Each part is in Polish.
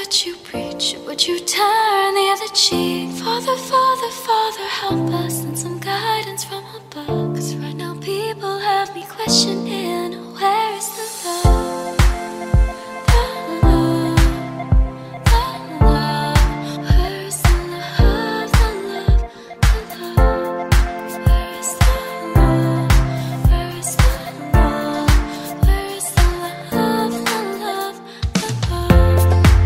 what you preach? Would you turn the other cheek? Father, Father, Father, help us, and some guidance from above. 'Cause right now people have me questioning, where is the love? The love, the love. Where is the love, the love, the love? Where is the love? Where is the love? Where is the love, the love, the love?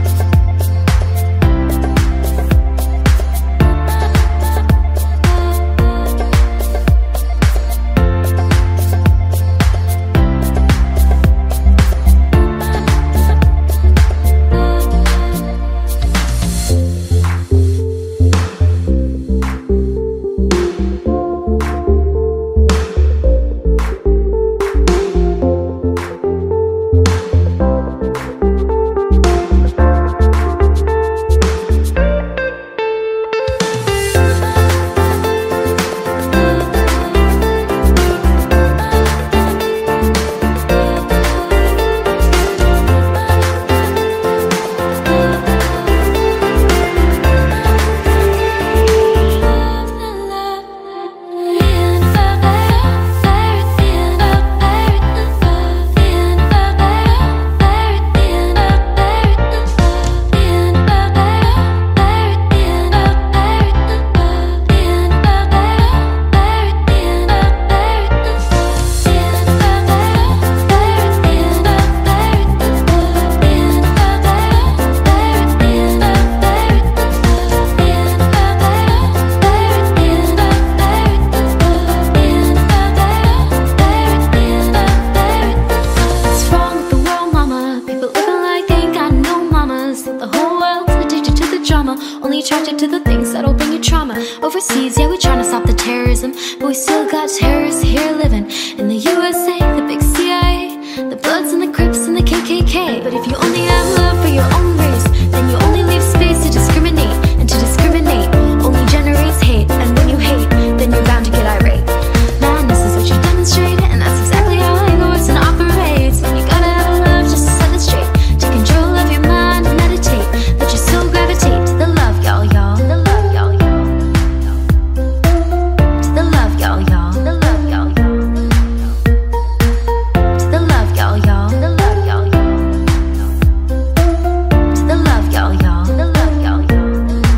Only attracted to the things that'll bring you trauma. Overseas, yeah, we're trying to stop the terrorism, but we still got terrorists here living in the USA, the big CIA, the Bloods and the Crips and the KKK. But if you only have love for your own race, then you only leave space to discriminate, and to discriminate only generates hate. And when you hate, then you're bound to get irate. Madness is what you demonstrate, and that's exactly how it goes and operates. When you gotta have love just to set it straight, take control of your mind and meditate, let your soul gravitate to the love, y'all, y'all. The love, y'all, y'all. To the love, y'all, y'all. The love, y'all, y'all. To the love, y'all, y'all. The love, y'all, y'all. To the love, y'all, y'all. The love, y'all, y'all.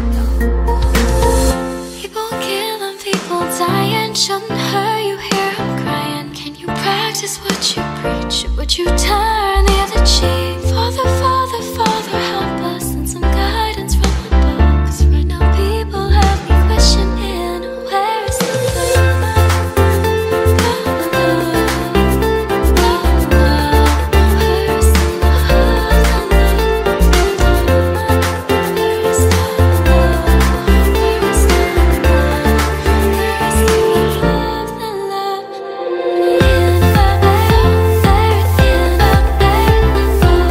People killing, people dying, shouldn't hurt you hear I'm crying. Can you practice what you preach? Would you turn the other cheek? Father, Father, Father, help us, and some guidance from above. 'Cause right now people have me questioning, where is the love? The love, the love. Where is the love, the love, the love? Where is the love? Where is the love? Where is the love, the love? In the love, in the love, in the love.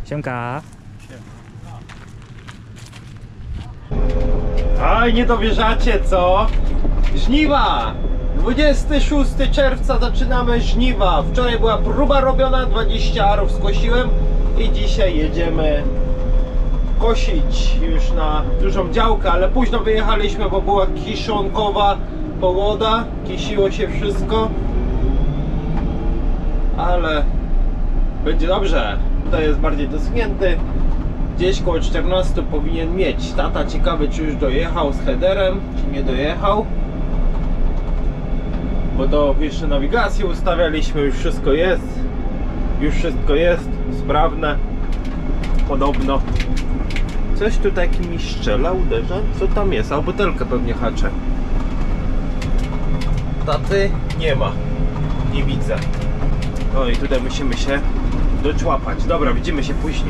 Siemka. Aj, nie dowierzacie, co? Żniwa! 26 czerwca zaczynamy żniwa. Wczoraj była próba robiona, 20 arów skosiłem i dzisiaj jedziemy kosić już na dużą działkę, ale późno wyjechaliśmy, bo była kiszonkowa pogoda, kisiło się wszystko, ale będzie dobrze. To jest bardziej doschnięty. Gdzieś koło 14 powinien mieć. Tata ciekawy, czy już dojechał z headerem, czy nie dojechał. Bo to jeszcze nawigację ustawialiśmy, już wszystko jest. Już wszystko jest sprawne. Podobno. Coś tu taki mi strzela, uderza. Co tam jest? A butelkę pewnie haczę. Taty nie ma. Nie widzę. No i tutaj musimy się doczłapać. Dobra, widzimy się później.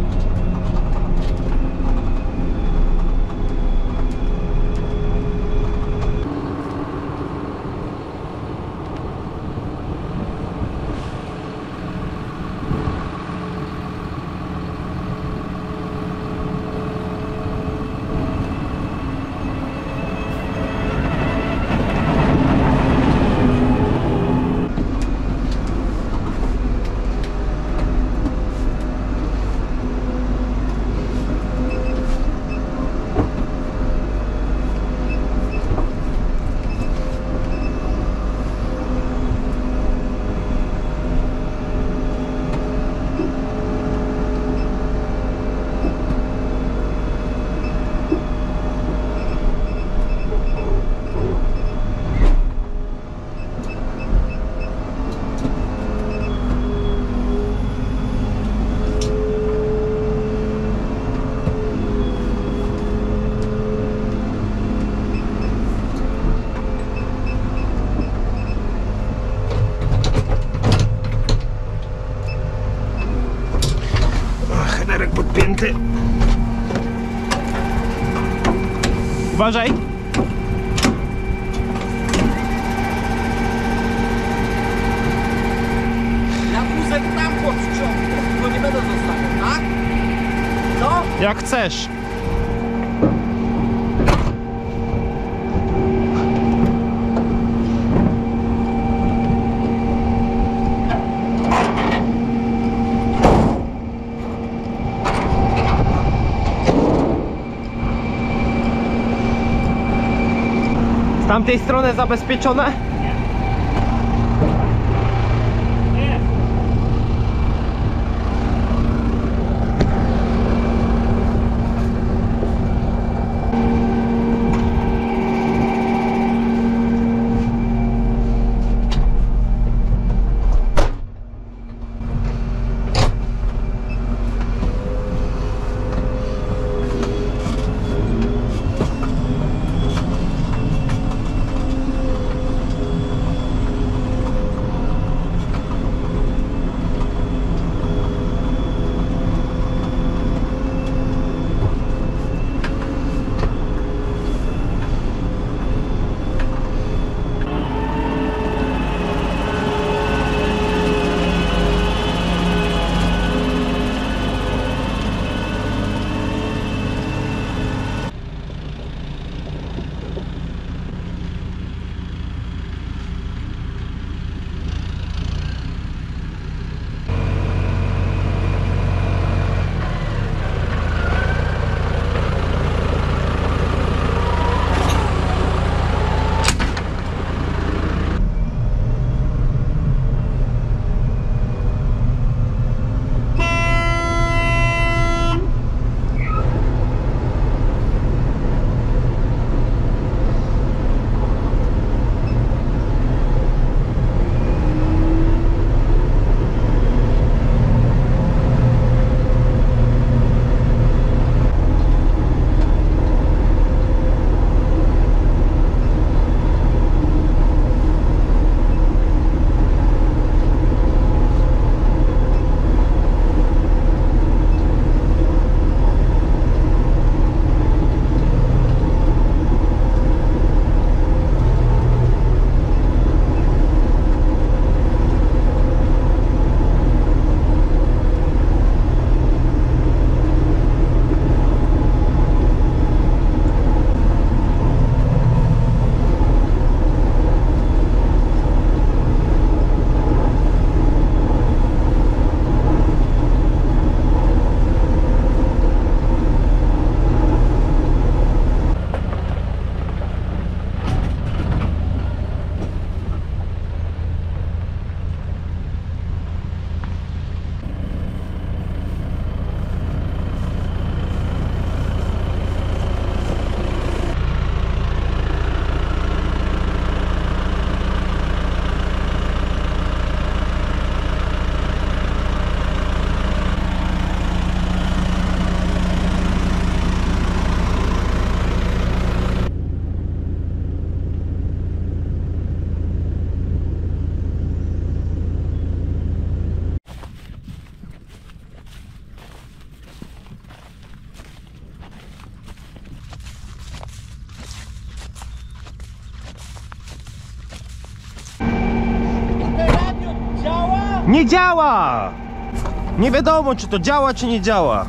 Headerek podpięty. Uważaj! Ja wózek tam podsprzątnę, tylko nie będę zostawiał, tak? Co? Jak chcesz. Z tamtej strony zabezpieczone? Nie działa! Nie wiadomo, czy to działa, czy nie działa.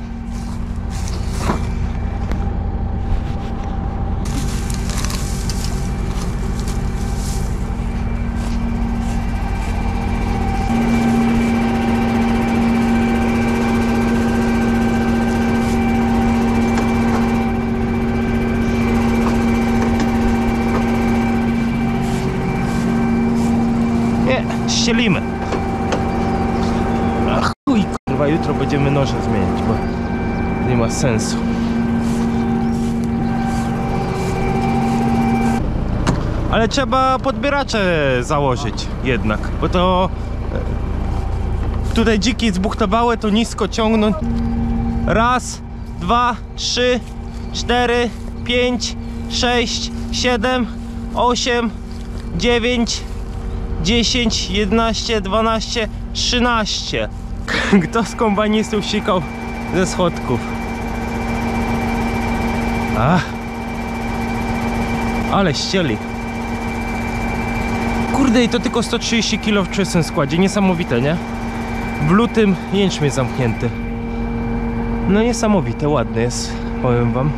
Nie, ścielimy. Ach, chuj, kurwa, jutro będziemy noże zmieniać, bo nie ma sensu. Ale trzeba podbieracze założyć jednak, bo to tutaj dziki zbuchtowały, to nisko ciągną. Raz, dwa, 3, 4, 5, 6, 7, 8, 9, 10, 11, 12, 13. Kto z kombajnistów sikał ze schodków? Ach. Ale ścieli. Kurde, i to tylko 130 kg w czystym składzie. Niesamowite, nie? W lutym jęczmień zamknięty. No niesamowite, ładny jest, powiem wam.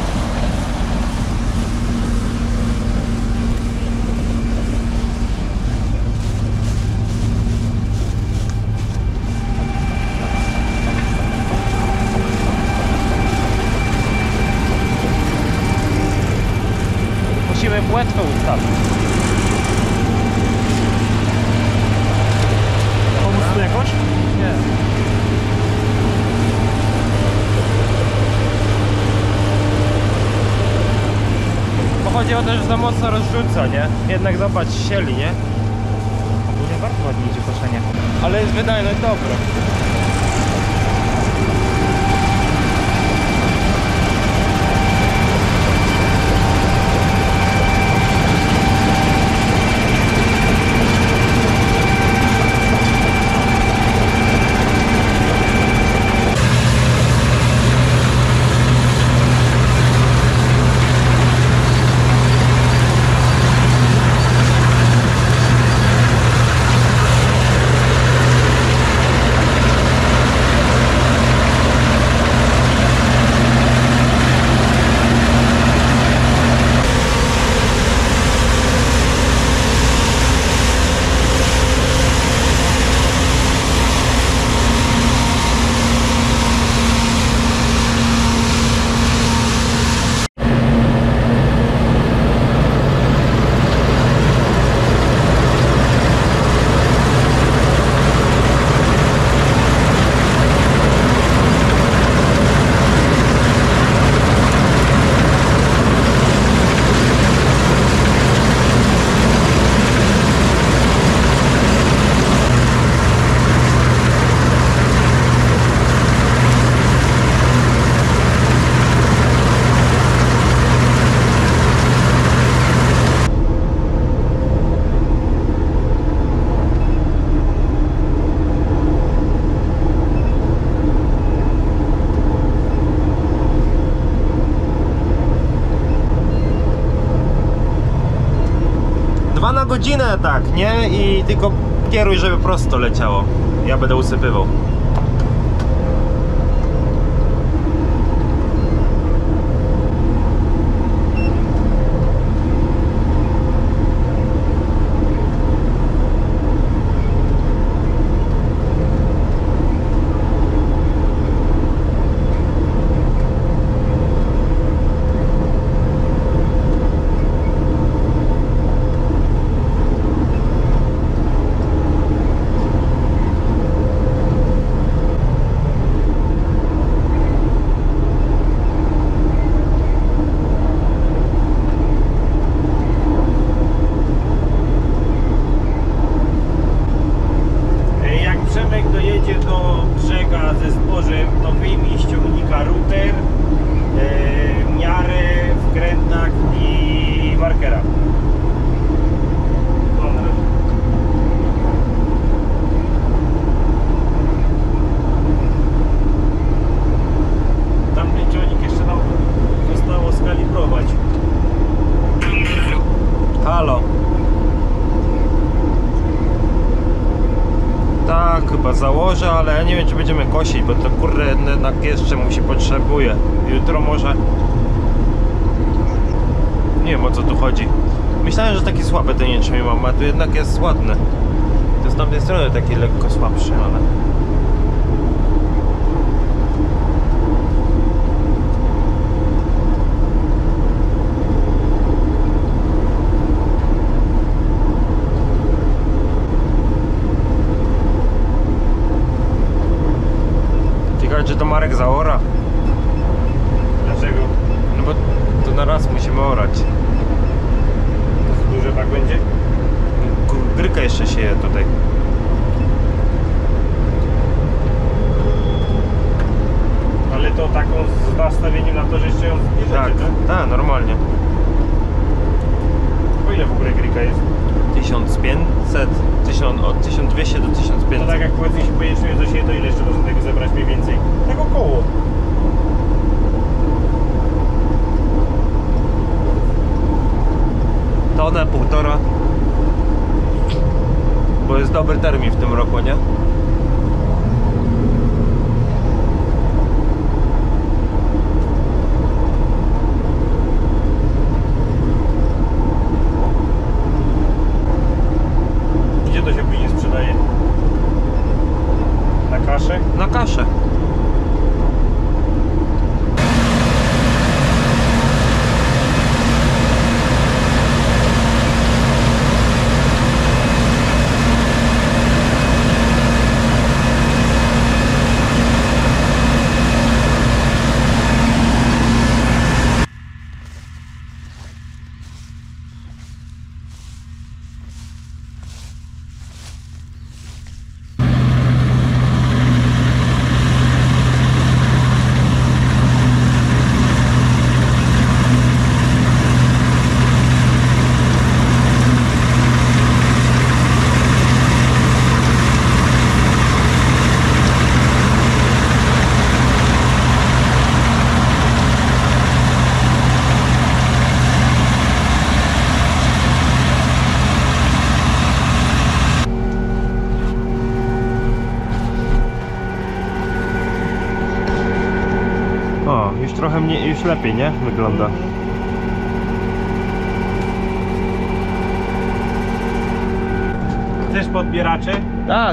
Musimy płetwę ustawić. Pomóc tu jakoś? Nie. Bo chodzi o to, że za mocno rozrzuca, nie? Jednak zobacz, sieli, nie? Ogólnie bardzo ładnie idzie koszenie. Ale jest wydajność dobra. Na godzinę tak, nie? I tylko kieruj, żeby prosto leciało. Ja będę usypywał. chyba założę, ale ja nie wiem, czy będziemy kosić, bo to kurde jednak jeszcze potrzebuje. Jutro może... Nie wiem, o co tu chodzi. Myślałem, że taki słabe ten jęczmień mam, a tu jednak jest ładny. To z tamtej strony taki lekko słabszy, ale... Ciekawe, czy to Marek zaora? Dlaczego? No bo to na raz musimy orać. Duże tak będzie? Gryka jeszcze sieje tutaj. Ale to taką z nastawieniem na to, że jeszcze ją zbierzecie, Tak, tak, normalnie. Po ile w ogóle grika jest? 1500, od 1200 do To 1500. tak jak powiedzmy się pojedziemy do siebie, to ile jeszcze można tego zebrać mniej więcej? Tak około. Tonę, półtora. Bo jest dobry termin w tym roku, nie? Gdzie to się później sprzedaje? Na kaszę? Na kaszę. O, już trochę mniej, już lepiej, nie? Wygląda. Też podbieracze? Tak.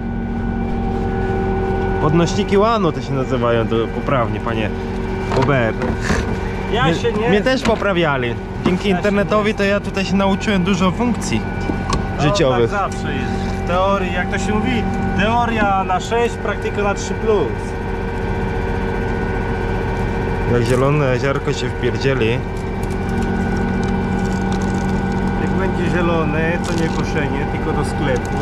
Podnośniki łanu to się nazywają, to poprawnie, panie Uber. Ja się nie... Mnie też poprawiali. Dzięki internetowi to ja tutaj się nauczyłem dużo funkcji życiowych. No, tak zawsze jest. W teorii, jak to się mówi, teoria na 6, praktyka na 3+. Jak zielone jeziorko się wpierdzieli. Jak będzie zielone, to nie koszenie, tylko do sklepu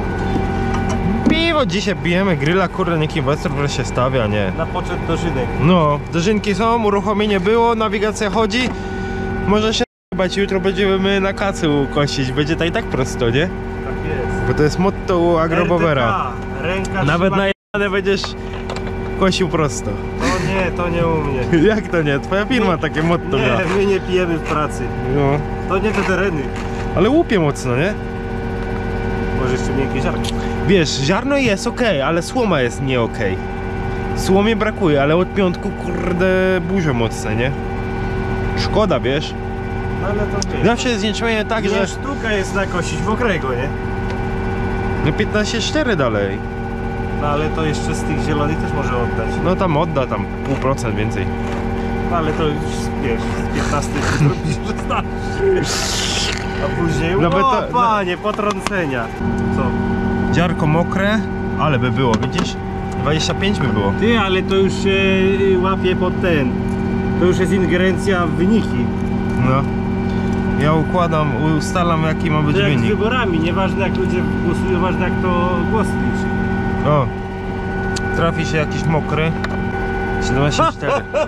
Piwo dzisiaj pijemy, grilla, kurde, niech inwestor się stawia, nie? i na poczet dożynek. No, dożynki są, uruchomienie było, nawigacja chodzi. Może się bać, jutro będziemy na kacy kosić, będzie to i tak prosto, nie? Tak jest. Bo to jest motto u Agrobowera. RTK, ręka Nawet trzyma... na jadane będziesz kosił prosto. To nie u mnie. Jak to nie? Twoja firma takie motto miała. Nie, my nie pijemy w pracy. No, To nie te tereny. ale łupie mocno, nie? Może jeszcze miękkie ziarno. Wiesz, ziarno jest ok, ale słoma jest nie ok. Słomie brakuje, ale od piątku, kurde, burze mocne, nie? Szkoda, wiesz? No ale to wiesz. Zawsze jest jęczmienie tak, że... Nie sztuka jest nakosić mokrego, nie? No 15,4 dalej. No ale to jeszcze z tych zielonych też może oddać. No tam odda tam 0,5% więcej. No ale to już wiesz, z 15 zrobisz 16. A później, Nawet o to- panie, potrącenia. Co? Ziarko mokre, ale by było, widzisz? 25 by było. Ty, ale to już się łapie pod ten. To już jest ingerencja w wyniki. No. Ja układam, ustalam jaki ma być To jak z wynik. wyborami, nieważne jak ludzie głosują, ważne jak to głos liczy. O. Trafi się jakiś mokry. 17,4.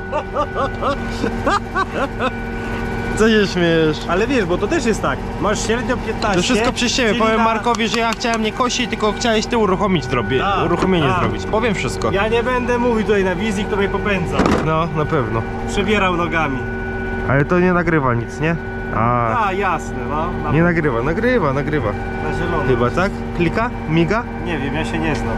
Co się śmiejesz? Ale wiesz, bo to też jest tak, masz średnio 15. To wszystko przez ciebie. czyli Powiem na- Markowi, że ja chciałem nie kosić, tylko chciałeś ty uruchomić Tak, uruchomienie tak. zrobić. Powiem wszystko. Ja nie będę mówił tutaj na wizji, kto mnie popędza. No, na pewno. Przebierał nogami. Ale to nie nagrywa nic, nie? A, A, jasne, no. nie nagrywa, nagrywa. Na zielono. Chyba, tak? klika? Miga? Nie wiem, ja się nie znam.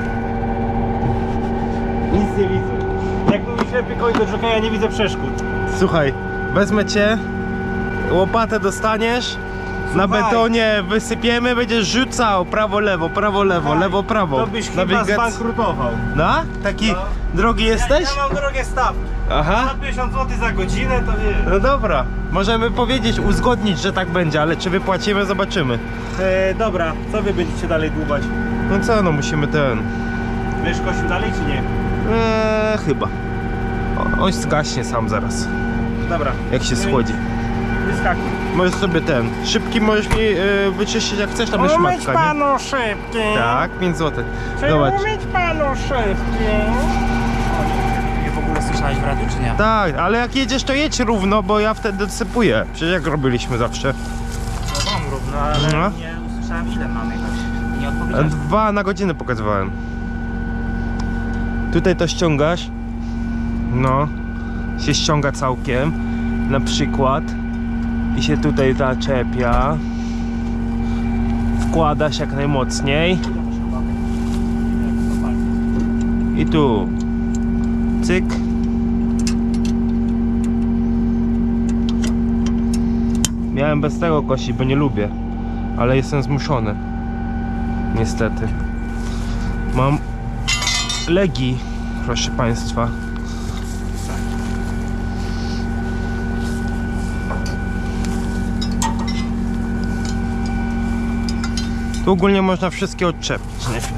Nic nie widzę. Jak mówisz lepiej koń do jokeja, ja nie widzę przeszkód. Słuchaj, wezmę cię, łopatę dostaniesz, na Słuchaj. betonie wysypiemy, będziesz rzucał prawo, lewo, lewo, prawo. To byś chyba zbankrutował. No? Taki No. drogi jesteś? Ja mam drogę staw. Aha. Za 50 zł za godzinę to wiesz. No dobra, możemy powiedzieć, uzgodnić, że tak będzie, ale czy wypłacimy, zobaczymy. Dobra, co wy będziecie dalej dłubać? No co, no musimy ten... Będziesz kosił dalej czy nie? Chyba. On zgaśnie sam zaraz, Dobra. jak się schłodzi. Wyskakuj. Możesz sobie ten, szybki możesz mi wyczyścić jak chcesz, tam jest Umyć szmatka, nie? panu szybki. Tak, 5 zł. Czy Zobacz. umyć panu szybki? Nie w ogóle słyszałeś w radiu, czy nie? Tak, ale jak jedziesz, to jedź równo, bo ja wtedy dosypuję. Przecież jak robiliśmy zawsze. No mam równo, ale No. nie usłyszałem ile mam jechać. Nie odpowiedziałeś. 2 na godzinę pokazywałem. Tutaj to ściągasz. No. Się ściąga całkiem. Na przykład. I się tutaj zaczepia. Wkładasz jak najmocniej. I tu. Cyk. Miałem bez tego kosić, bo nie lubię. Ale jestem zmuszony. Niestety. Mam legi, proszę państwa. Tu ogólnie można wszystkie odczepić, nie?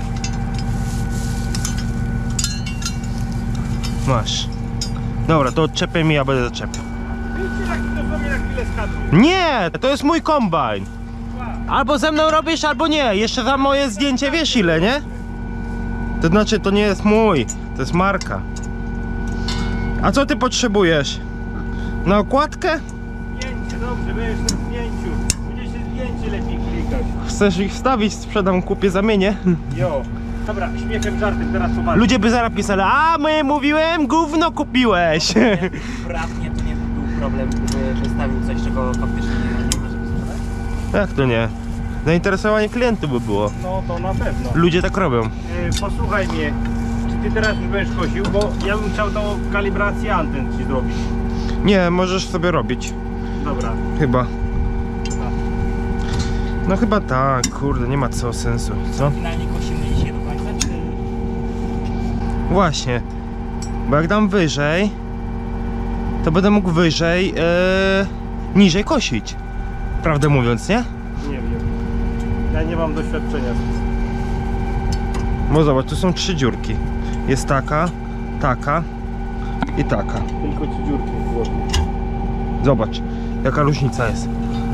Masz. Dobra, to odczepię mi, ja będę zaczepiał. Widzicie, jak to mnie na chwilę skadł. Nie, to jest mój kombajn. Albo ze mną robisz, albo nie. Jeszcze za moje zdjęcie wiesz ile, nie? To znaczy, to nie jest mój, to jest marka. A co ty potrzebujesz? Na okładkę? Zdjęcie, dobrze, będziesz na zdjęciu. Będzie się zdjęcie lepiej klikać. Chcesz ich wstawić, sprzedam, kupię, zamienię. Jo. Dobra, śmiechem, żartem, teraz poważnie. Ludzie by zaraz pisali, a my mówiłem, gówno kupiłeś. Prawnie to nie był problem, gdyby wystawił coś, czego faktycznie nie może sprzedać? Jak to nie? Zainteresowanie klientów by było. No to na pewno. Ludzie tak robią. Posłuchaj mnie, czy ty teraz już będziesz kosił, bo ja bym chciał tą kalibrację anten ci zrobić. Nie, możesz sobie robić. Dobra. Chyba. No chyba tak, kurde, nie ma co sensu, co? Finalnie kosimy dzisiaj do końca, czy... Właśnie, bo jak dam wyżej, to będę mógł wyżej, niżej kosić. Prawdę mówiąc, nie? Nie wiem. Ja nie mam doświadczenia. Bo zobacz, tu są 3 dziurki. Jest taka, taka i taka. Tylko ci dziurki w głowie. Zobacz, jaka różnica jest.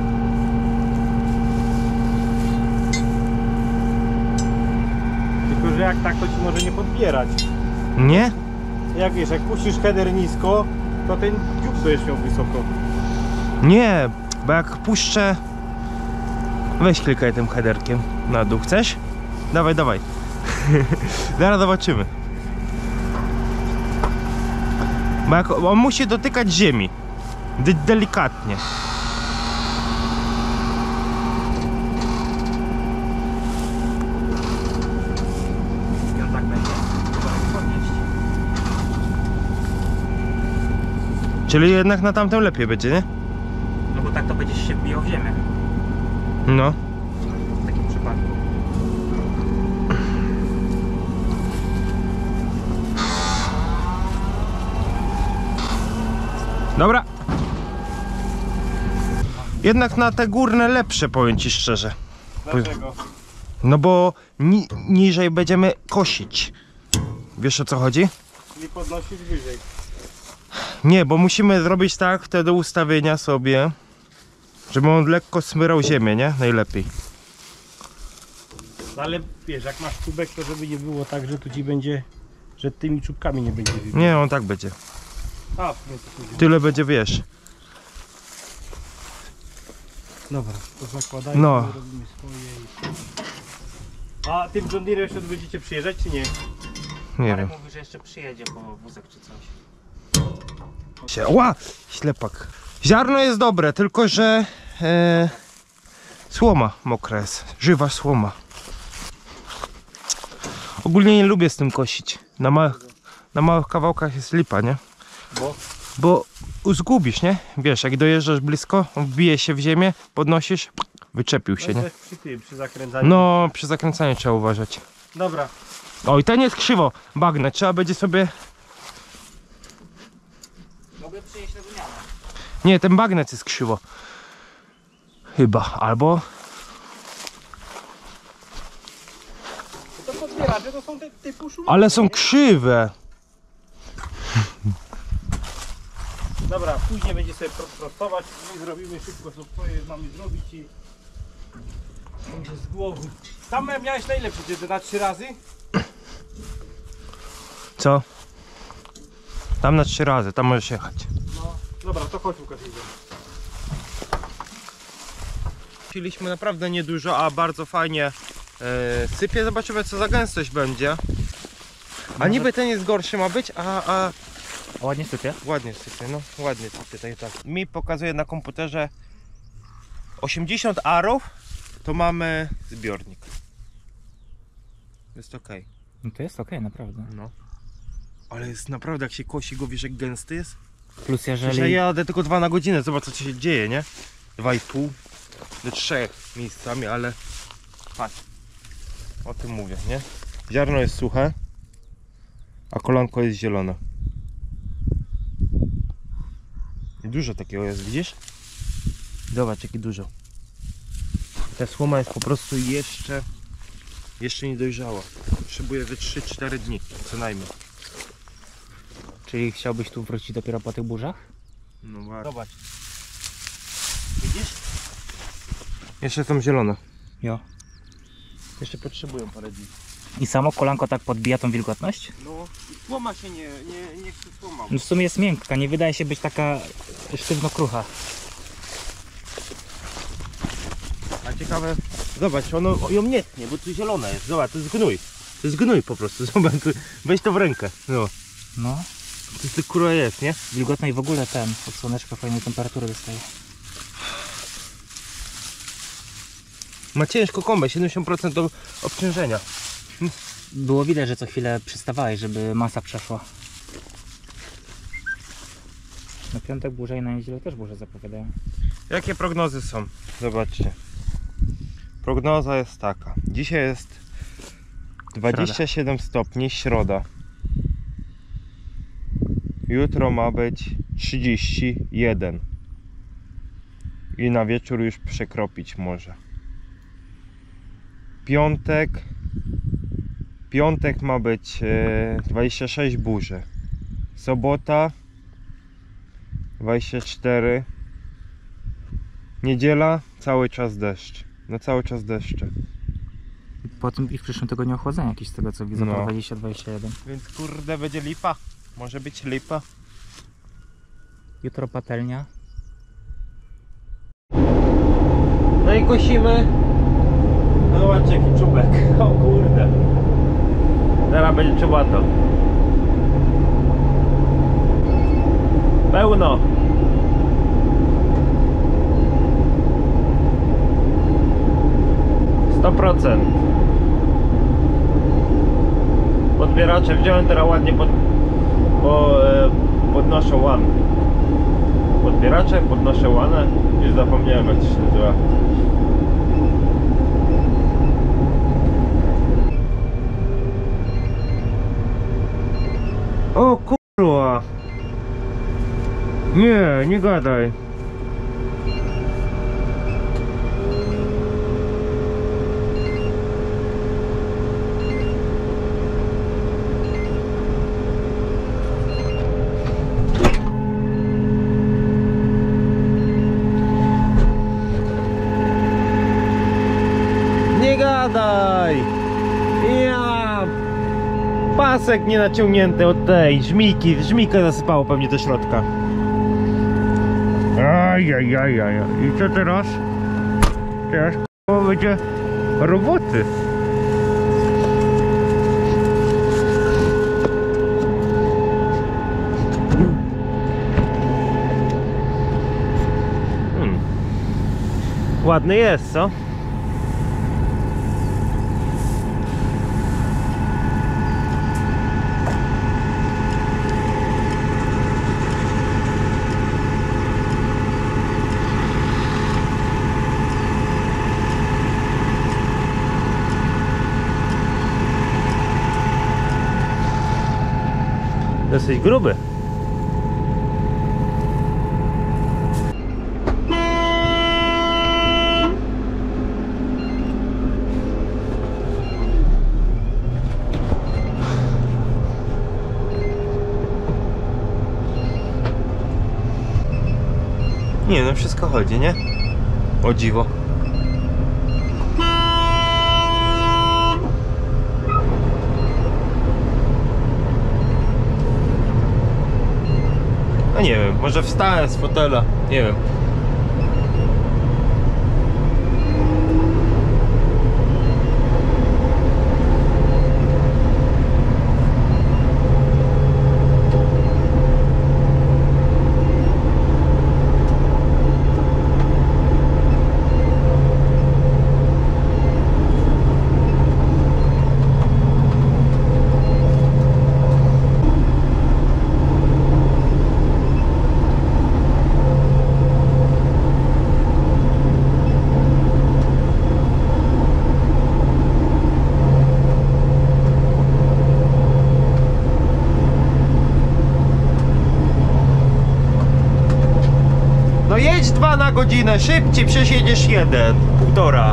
Tylko, że jak tak, to ci może nie podbierać. Nie? Jak wiesz, jak puścisz header nisko, to ten dziób będziesz miał wysoko. Nie, bo jak puszczę... Weź klikaj tym headerkiem na dół, chcesz? Dawaj, dawaj. Zaraz zobaczymy. Bo jak on musi dotykać ziemi. Delikatnie. I on tak będzie podnieść. Czyli jednak na tamtym lepiej będzie, nie? No bo tak to będziesz się wbijał w ziemię. No. W takim przypadku. Dobra. Jednak na te górne lepsze, powiem ci szczerze. Dlaczego? No bo niżej będziemy kosić. Wiesz o co chodzi? Czyli podnosisz wyżej. Nie, bo musimy zrobić tak te do ustawienia sobie, żeby on lekko smyrał ziemię, nie? Najlepiej. No ale wiesz, jak masz kubek, to żeby nie było tak, że tu ci będzie, że tymi czubkami nie będzie wybijał. Nie, on tak będzie. A, w sumie to chodzi. Tyle będzie, wiesz. Dobra, to zakładajmy, No. robimy swoje i... A tym John Deere jeszcze będziecie przyjeżdżać, czy nie? Nie Ale wiem. mówi, że jeszcze przyjedzie po wózek czy coś. Ła! Ślepak. Ziarno jest dobre, tylko że słoma mokra jest. Żywa słoma. Ogólnie nie lubię z tym kosić. Na małych kawałkach jest lipa, nie? Bo zgubisz, nie? Wiesz, jak dojeżdżasz blisko, wbije się w ziemię, podnosisz, wyczepił się, nie? Przy zakręcaniu. No, przy zakręcaniu trzeba uważać. Dobra. O, i ten jest krzywo, bagnet, trzeba będzie sobie... Mogę przynieść na wymianę. Nie, ten bagnet jest krzywo. Chyba, albo... To podbieracze to są te typu szumy. Ale są krzywe! Dobra, później będzie sobie prostować. My zrobimy szybko, co twoje mamy zrobić i... Będzie z głowy. Tam miałeś na ile przecież? Na 3 razy? Co? Tam na 3 razy, tam możesz jechać. No. Dobra, to chodź Łukasz, idziemy. Chcieliśmy naprawdę niedużo, a bardzo fajnie sypie. Zobaczymy, co za gęstość będzie. A niby ten jest gorszy ma być, a Ładnie sypie. ładnie sypie, no ładnie sypie, tak. Mi pokazuje na komputerze 80 arów, to mamy zbiornik. Jest ok. No to jest okej, naprawdę. No. Ale jest naprawdę, jak się kosi go, wiesz, jak gęsty jest? Plus Że ja jeżeli... jadę tylko 2 na godzinę, zobacz co się dzieje, nie? 2,5 do 3 miejscami, ale patrz, o tym mówię, nie? Ziarno jest suche, a kolanko jest zielone. Dużo takiego jest, widzisz? Zobacz, jakie dużo. Ta słoma jest po prostu jeszcze nie dojrzała. Potrzebuje we 3-4 dni, co najmniej. Czyli chciałbyś tu wrócić dopiero po tych burzach? No właśnie. Zobacz. Widzisz? Jeszcze są zielone. Jo. Jeszcze potrzebują parę dni. I samo kolanko tak podbija tą wilgotność? No i słoma się nie chce słoma. No w sumie jest miękka, nie wydaje się być taka sztywno krucha. A ciekawe, zobacz, ono ją nie tnie, bo tu zielone jest. Zobacz, to jest gnój. To jest gnój po prostu. Zobacz, weź to w rękę. No. No. To kurwa jest, nie? Wilgotno i w ogóle ten, od słoneczka fajnej temperatury dostaje. Ma ciężko kombę, 70% do obciążenia. Było widać, że co chwilę przystawałeś, żeby masa przeszła. Na piątek burza i na niedzielę też burze zapowiadają. Jakie prognozy są? Zobaczcie. Prognoza jest taka. Dzisiaj jest 27 stopni, środa. Jutro ma być 31. I na wieczór już przekropić może. Piątek ma być 26 burzy. Sobota 24. Niedziela cały czas deszcz. No cały czas deszcze. Potem i w przyszłym tygodniu ochłodzenie jakieś z tego co widzę, No. 20-21. Więc kurde będzie lipa. Może być lipa. Jutro patelnia. No i kosimy. No zobaczcie jaki czubek. O kurde. Teraz będzie czubato. Pełno. Podbieracze wziąłem, teraz ładnie podnoszę łan. Podbieracze, podnoszę łanę. Już zapomniałem jak to się nazywa. O kurwa. Nie gadaj. Nie gadaj. Ja. Pasek nie naciągnięty od tej żmijkę zasypało pewnie do środka. Ajajajaj. I co teraz? Teraz będzie roboty. Ładny jest, co? Dosyć gruby. Nie no, wszystko chodzi, nie? O dziwo. No nie wiem, może wstałem z fotela, nie wiem. No jedź 2 na godzinę, szybciej, przecież jedziesz 1, 1,5.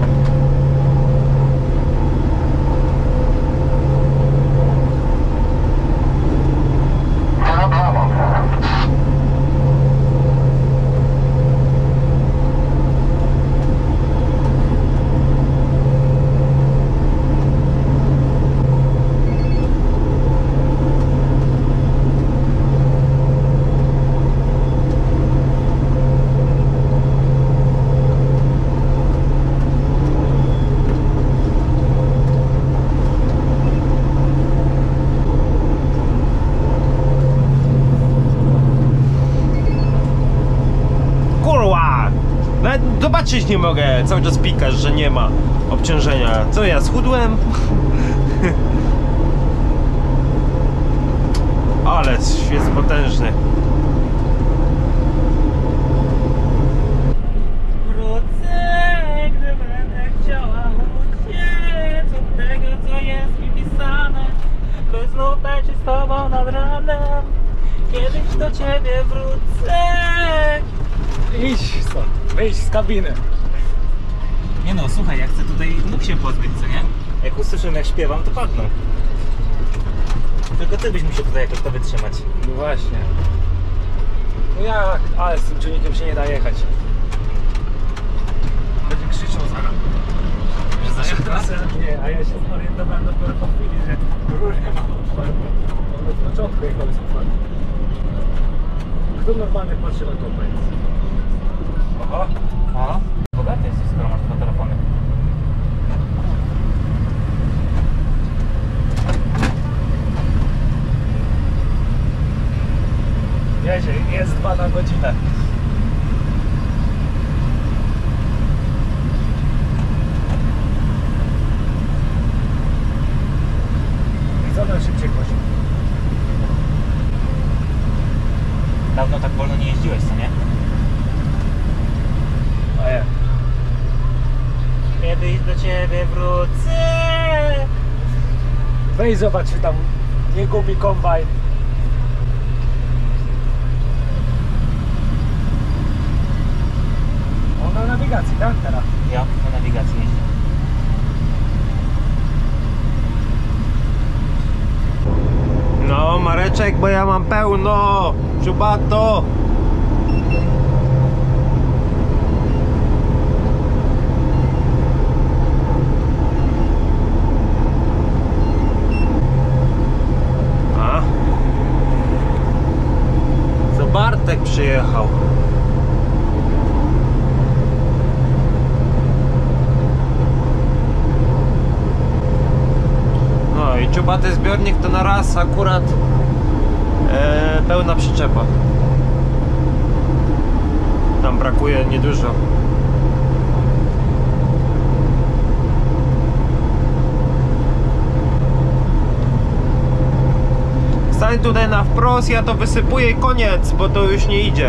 Zobaczyć nie mogę, cały czas pikasz, że nie ma obciążenia. Co ja, schudłem? Ale jest potężny. Wrócę, gdy będę chciała uciec od tego, co jest mi pisane, by znów tańczyć z tobą nad ranem. Kiedyś do ciebie wrócę. Idź stąd, wyjdź z kabiny. Nie no, słuchaj, ja chcę tutaj mógł się pozbyć, co nie? Jak usłyszę, jak śpiewam, to padną. Tylko ty byś musiał tutaj jakoś to wytrzymać. No właśnie. No jak? Ale z tym czujnikiem się nie da jechać. Będzie krzyczał zaraz. Nie, a ja się zorientowałem dopiero po chwili, że rurę mam otwartą. On od początku jechał z otwartą. Kto normalnie patrzy na to pędz? Oho. O, bogaty jesteś, skoro masz 2 telefony. Jedzie, jest 2 na godzinę. I co tam szybciej kosi? Dawno tak wolno nie jeździłeś, co nie? A ja. Kiedyś do ciebie wrócę. Weź zobacz, czy tam nie gubi kombajn. On na nawigacji, tak? Teraz. Ja na nawigacji jeździ. No Mareczek, bo ja mam pełno. Czubato. A? Co Bartek przyjechał. No i czubaty zbiornik to na raz akurat pełna przyczepa. Tam brakuje niedużo. Stań tutaj na wprost, ja to wysypuję i koniec, bo to już nie idzie.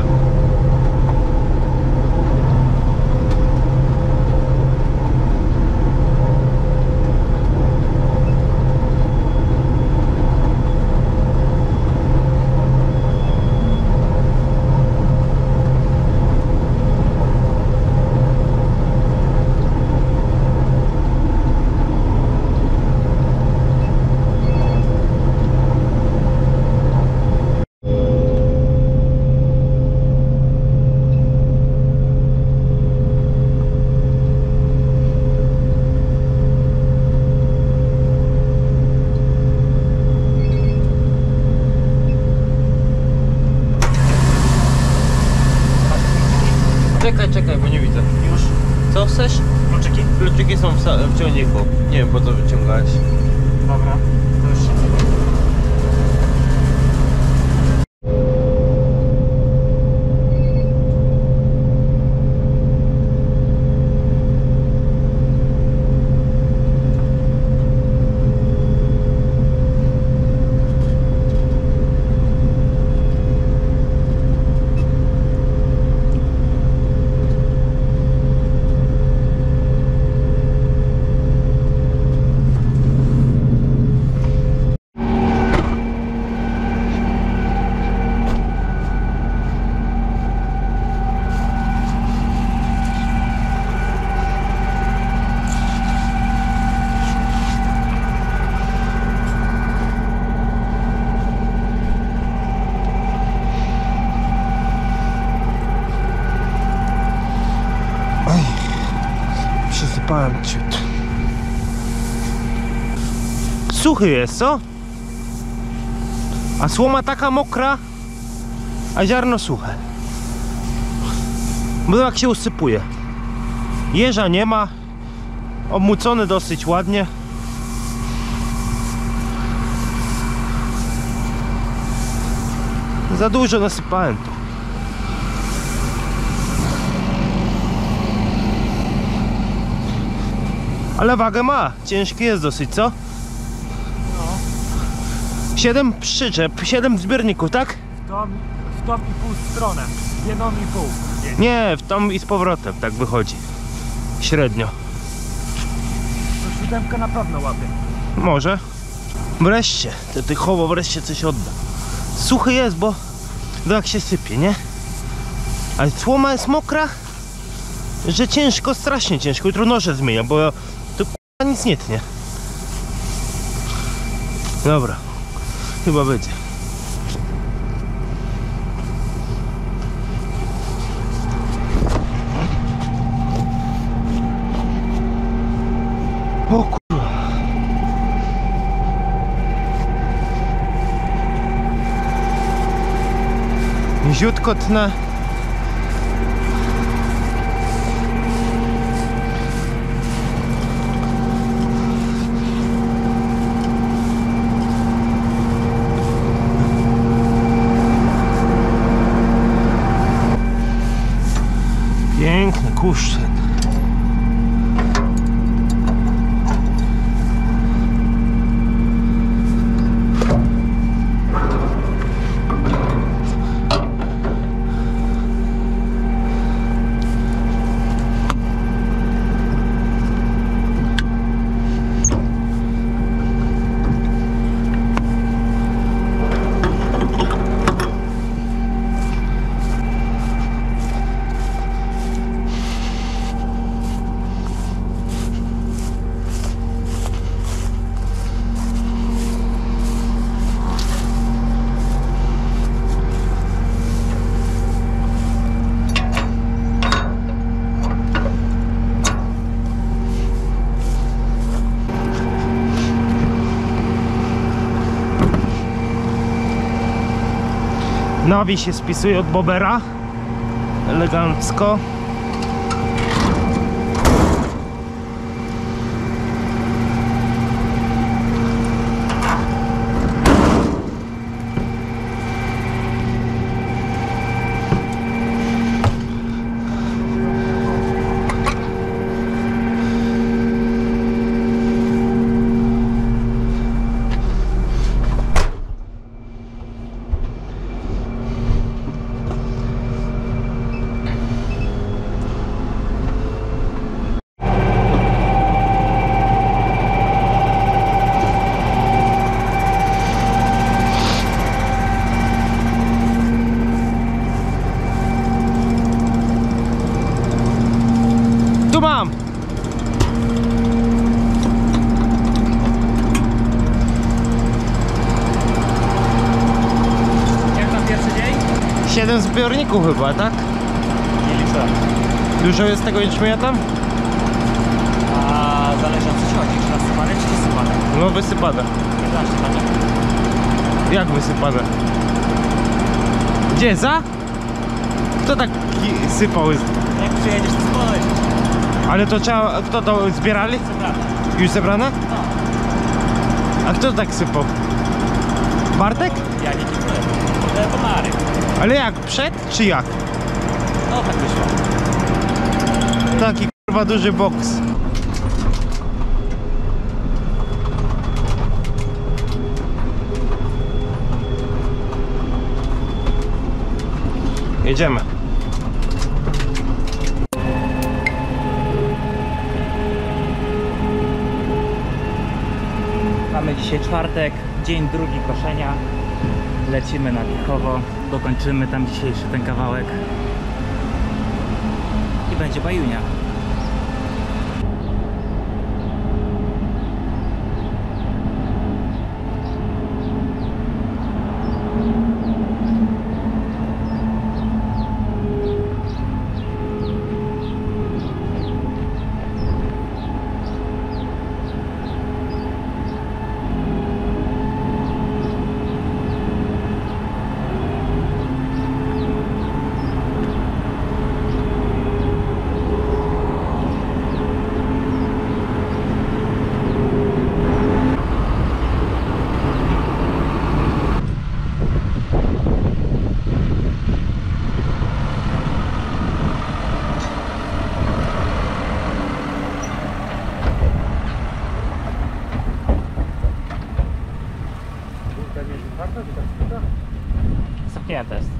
Kluczyki są w ciągniku. Nie wiem po co wyciągałeś. Dobra, to już się przysypałem ciut. Suchy jest, co? A słoma taka mokra, a ziarno suche. Bo jak się usypuje. Jeża nie ma. Obmucony dosyć ładnie. Za dużo nasypałem tu. Ale wagę ma. Ciężki jest dosyć, co? no, 7 przyczep, 7 zbiorników, tak? w tą i pół stronę. Jedną i pół. Nie, w tą i z powrotem, tak wychodzi. Średnio. To siódemkę na pewno łapie. Może. Wreszcie, te tychowo wreszcie coś odda. Suchy jest, bo jak się sypie, nie? Ale słoma jest mokra, że ciężko, strasznie ciężko. Jutro noże zmienia, bo tu k***a nic nie tnie. Dobra, chyba będzie. O kurwa. Niziutko tnę. Piękny kurz ten. Nawi się spisuje od bobera. Elegancko. Tu mam! Jak na pierwszy dzień? 7 zbiorników chyba, tak? Nie liczę. Dużo jest tego jęczmienia tam? A zależy od co się chodzi, czy nasypane, czy wysypane? No wysypane. 15 tam. Jak wysypane? Gdzie, za? Kto tak sypał? Jak przyjedziesz, to spalać. Ale to trzeba, kto to zbierali? Już zebrane? A kto tak sypał? Bartek? Ja nie dziękuję. To Marek. Ale jak? Przed czy jak? No tak wyszło. Taki kurwa duży boks. Jedziemy. Mamy dzisiaj czwartek, dzień drugi koszenia. Lecimy na Wiechowo. Dokończymy tam dzisiejszy ten kawałek. I będzie bajunia. Zamknięte jest.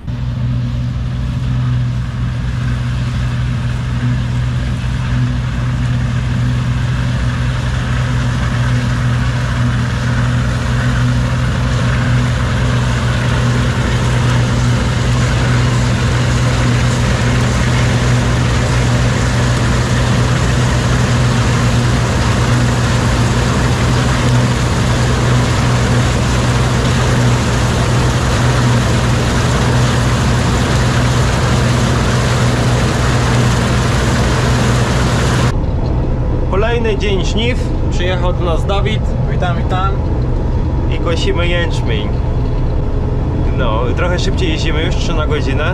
Kolejny dzień żniw. Przyjechał do nas Dawid. Witam, witam. I kosimy jęczmień. No, trochę szybciej jeździmy już, 3 na godzinę.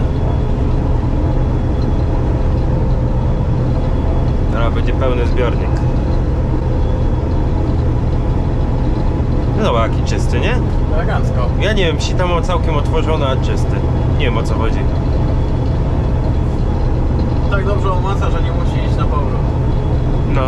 Teraz będzie pełny zbiornik. No jaki czysty, nie? Elegancko. Ja nie wiem, tam mam całkiem otworzony, a czysty. Nie wiem, o co chodzi. Tak dobrze omaca, że nie musi iść na powrót. No.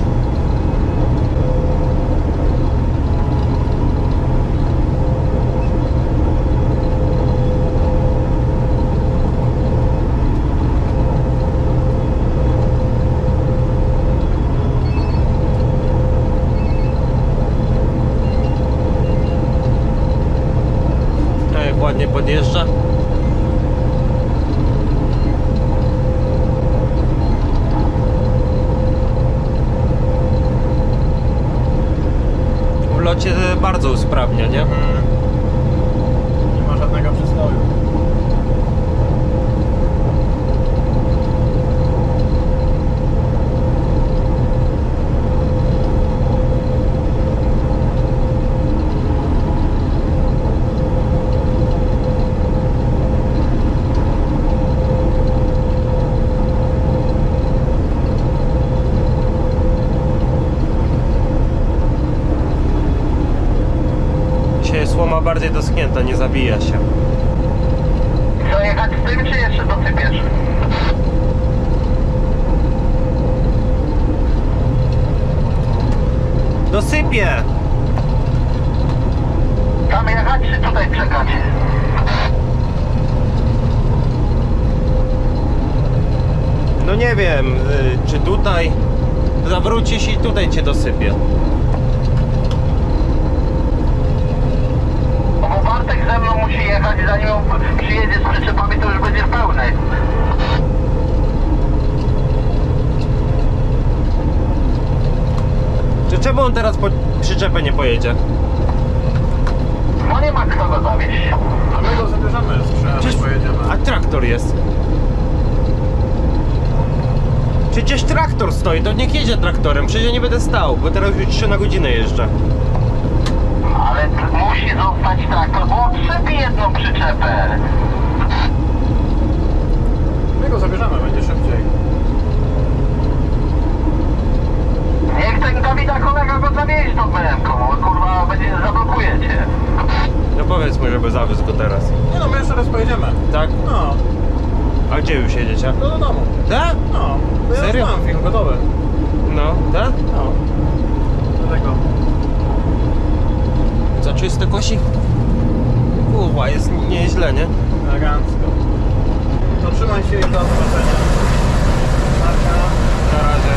Tak ładnie podjeżdża. W locie bardzo usprawnia, nie? Nie ma żadnego przystoju. Słoma bardziej doschnięta, nie zabija się. Co, jechać z tym, czy jeszcze dosypiesz? Dosypię! Tam jechać, czy tutaj czekać? No nie wiem, czy tutaj zawrócisz i tutaj cię dosypię. Bo Bartek ze mną musi jechać, zanim on przyjedzie z przyczepami, to już będzie w pełnej. Czy czemu on teraz po przyczepę nie pojedzie? No nie ma kto go zawieźć. A my go zabierzemy z Przecież, pojedziemy. a traktor jest. Przecież traktor stoi, to niech jedzie traktorem, przecież ja nie będę stał, bo teraz już 3 na godzinę jeżdżę. Ale musi zostać traktor, bo odczepi jedną przyczepę. My go zabierzemy, będzie szybciej. Niech ten Dawida kolega go zawieźć tą BM-ką, bo kurwa będzie zablokujecie. No powiedz mu, żeby zawiózł go teraz. Nie no, my jeszcze raz pojedziemy. Tak? No, A gdzie już jedziecie? no do domu. Tak? No, to ja Serio? już mam film gotowy. No, tak? No. Dlatego. Za czyste kosi? Kurwa, jest nieźle, nie? Elegancko. To trzymaj się i do zobaczenia. Marka. Na razie.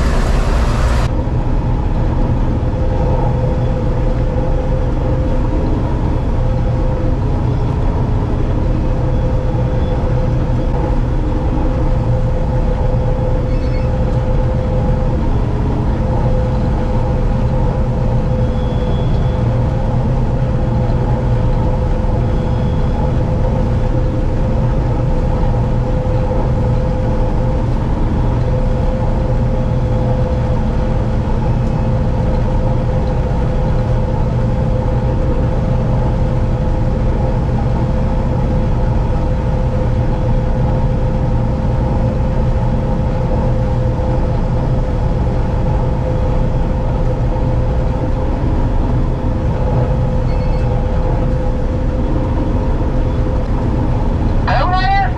Pełno jest?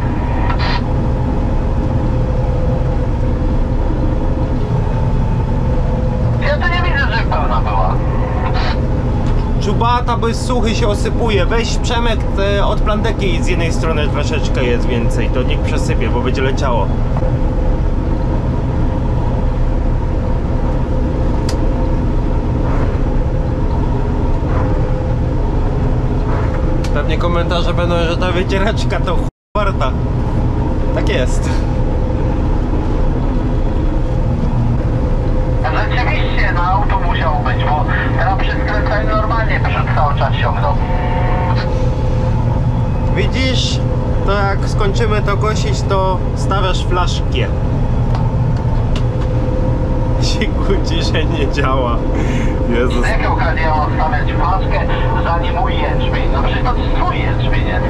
Ja tu nie widzę, że pełna była. Czubata bez suchy się osypuje. Weź Przemek od plandeki z jednej strony troszeczkę jest więcej. To niech przesypie, bo będzie leciało. Pewnie komentarze będą, że ta wycieraczka to warta. Tak jest. Rzeczywiście na auto musiał być, bo teraz przy skręcaniu normalnie przed cały czas ciągnął. Widzisz, to jak skończymy to kosić, to stawiasz flaszkę. Się kłóci, że nie działa. Jezus. Z jakiej okazji ja mam stawiać flaszkę, zanim mój jęczmień? No przecież to jest twój jęczmień, nie?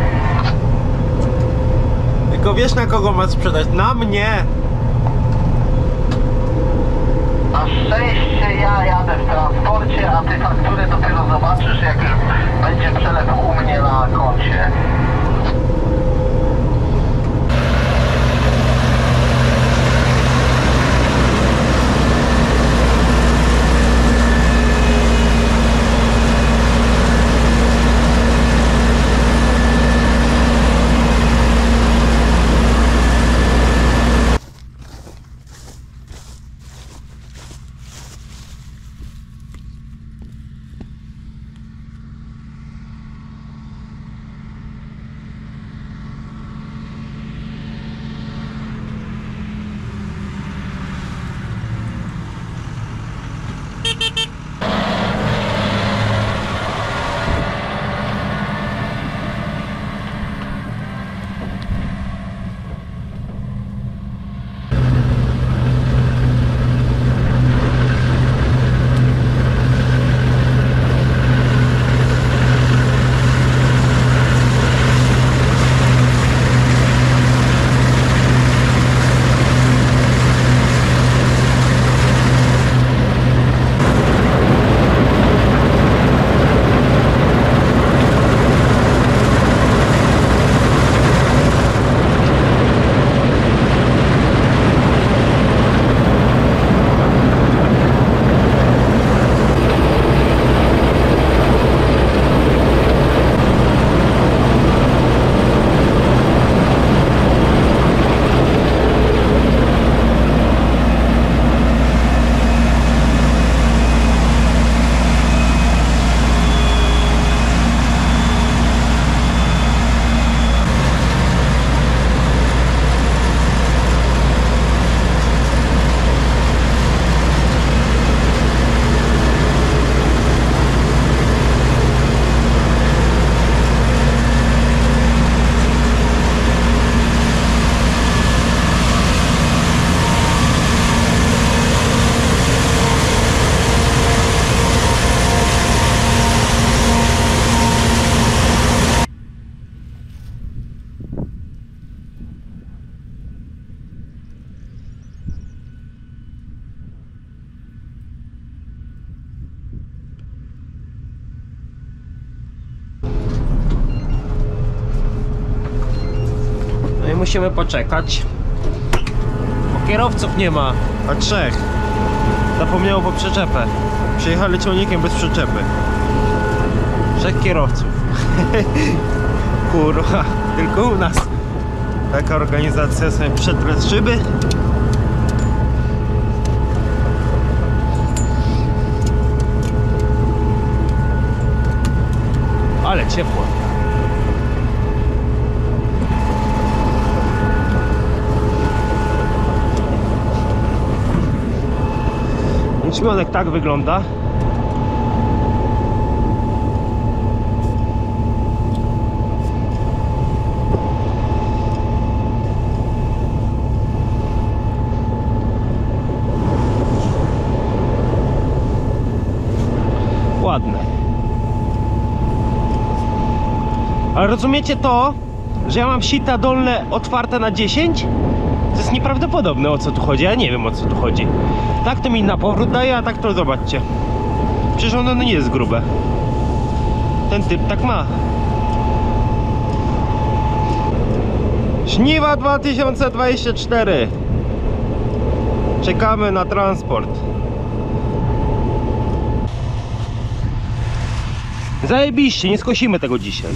Tylko wiesz, na kogo ma sprzedać? Na mnie! Na szczęście ja jadę w transporcie, a ty fakturę dopiero zobaczysz, jak już będzie przelew u mnie na koncie. musimy poczekać. Bo kierowców nie ma, a 3. Zapomniało po przyczepę. Przyjechali ciągnikiem bez przyczepy. 3 kierowców. Kurwa, tylko u nas taka organizacja sobie przetrę szyby. Ale ciepło. Jęczmionek tak wygląda. Ładne. Ale rozumiecie to, że ja mam sita dolne otwarte na 10? To jest nieprawdopodobne, o co tu chodzi. Ja nie wiem, o co tu chodzi. Tak to mi na powrót daje, a tak to zobaczcie. Przecież ono nie jest grube. Ten typ tak ma. Żniwa 2024. Czekamy na transport. Zajebiście, nie skosimy tego dzisiaj.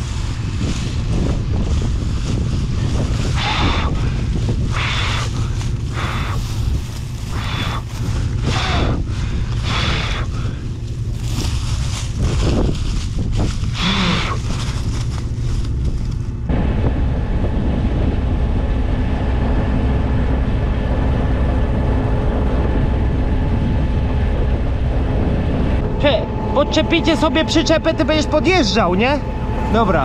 Podczepicie sobie przyczepę, ty będziesz podjeżdżał, nie? Dobra.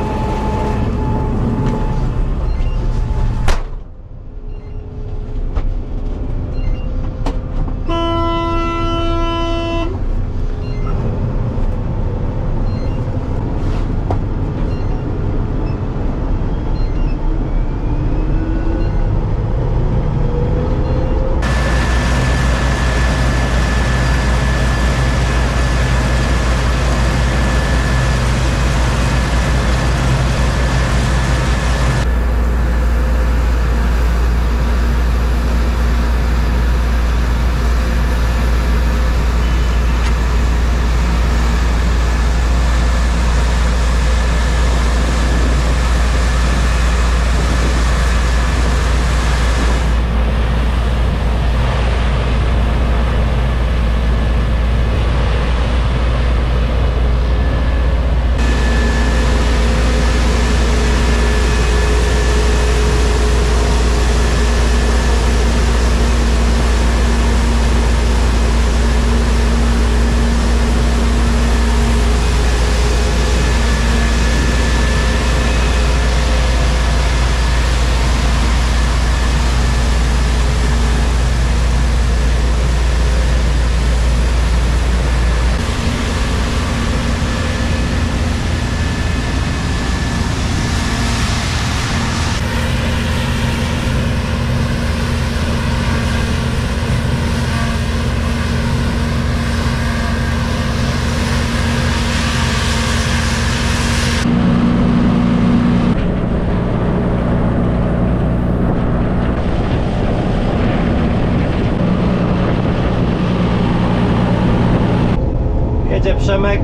Jedzie Przemek.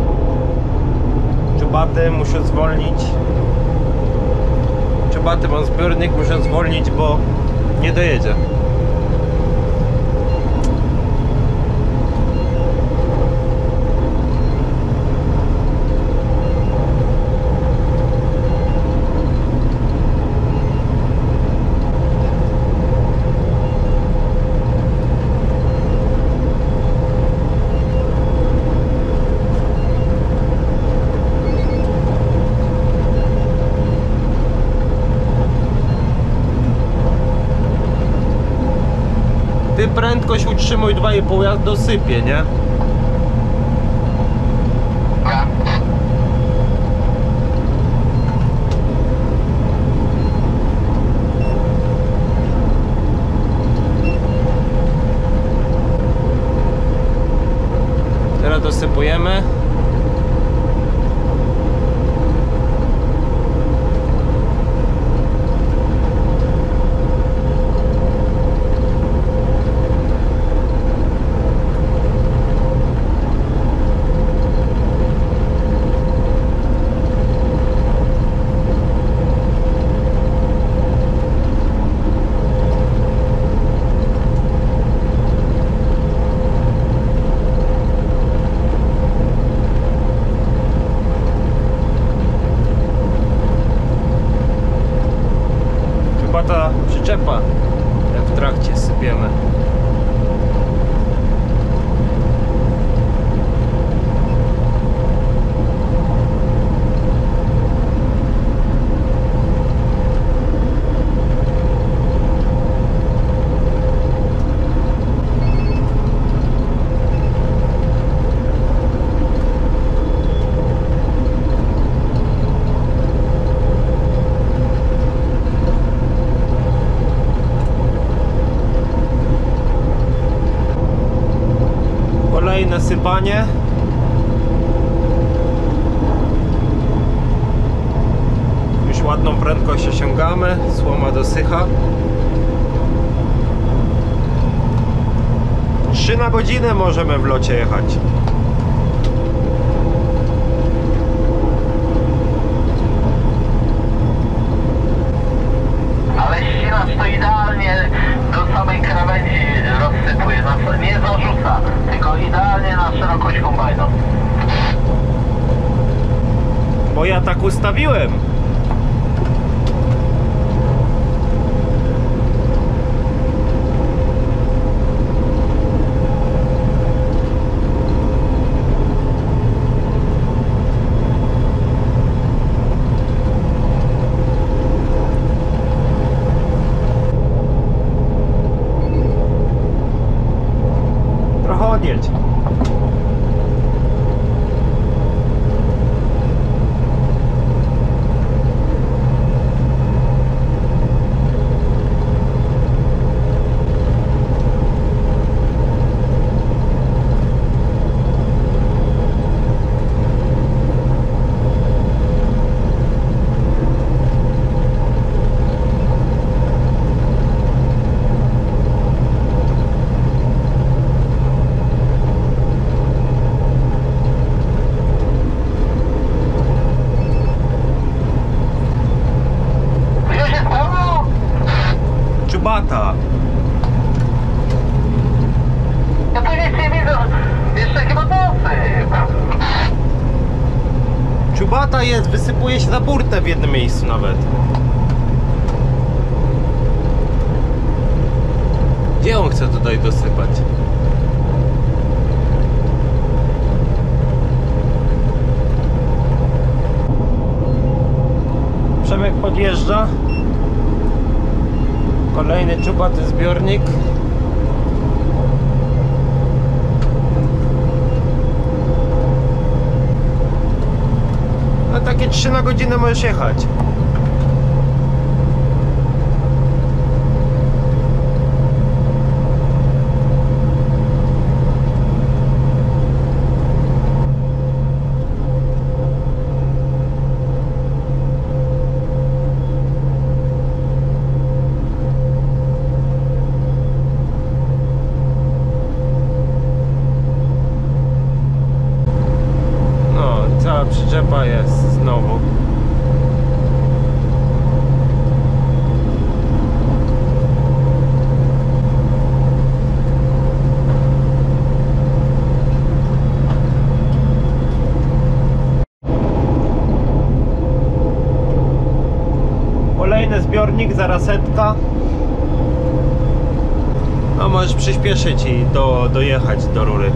Czubaty muszę zwolnić. Czubaty mam zbiornik, muszę zwolnić, bo nie dojedzie. Ty prędkość utrzymuj 2,5, ja dosypię, nie? Teraz dosypujemy. Kolejne sypanie. Już ładną prędkość osiągamy, słoma dosycha. 3 na godzinę możemy w locie jechać. Ale ścinacz to idealnie do samej krawędzi rozsypuje, nie zarzuca, tylko idealnie na szerokość kombajnu. Bo ja tak ustawiłem. Trochę odjedź. Czubata. Ja tu nic nie widzę, jeszcze chyba dosyp. Czubata jest, wysypuje się na burtę w jednym miejscu nawet. Gdzie on chce tutaj dosypać? Przemek podjeżdża. Kolejny czubaty zbiornik. No takie 3 na godzinę możesz jechać. Cała przyczepa jest znowu. Kolejny zbiornik, zaraz setka. No możesz przyspieszyć i dojechać do rury.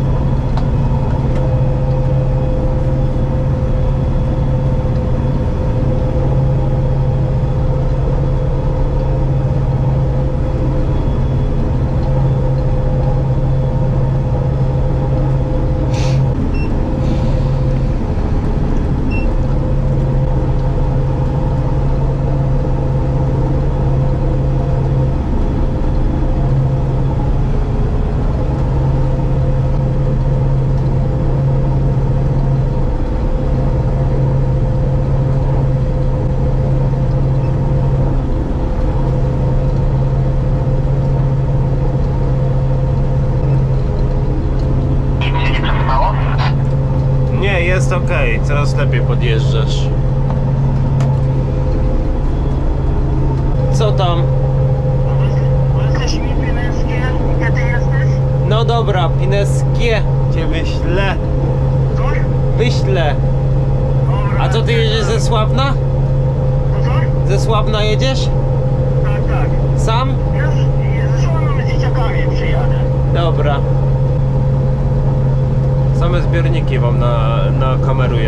Jest ok, coraz lepiej podjeżdżasz. Co tam? Jesteś mi Pineckie, gdzie ty jesteś? No dobra, Pineckie cię wyślę. Wyślę. A co ty jedziesz ze Sławna? Ze Sławna jedziesz? Tak, tak. Sam? Już ze Sławna z dzieciakami przyjadę. Dobra. Same zbiorniki wam nakameruję.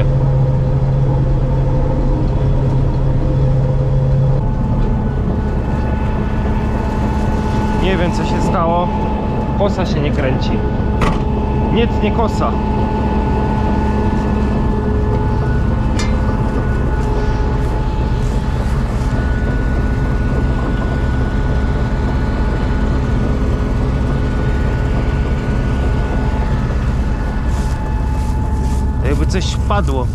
Nie wiem co się stało. Kosa się nie kręci. Nie tnie kosa. Jakby coś wpadło.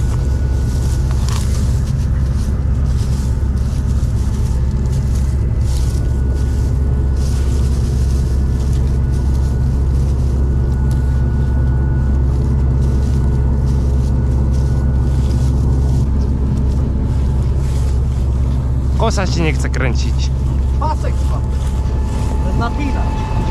Kosa się nie chce kręcić. Pasek spadł. Napinać.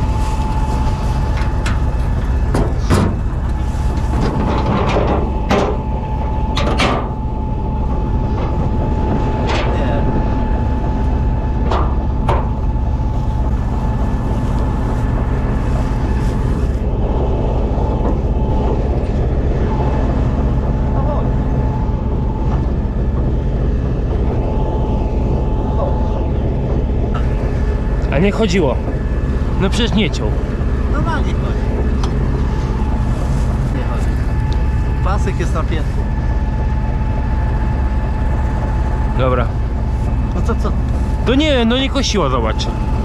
A nie chodziło. No przecież nie ciął. Normalnie chodzi. Nie chodzi. Pasek jest napięty. Dobra. No to co? To nie, no nie kosiło, zobacz.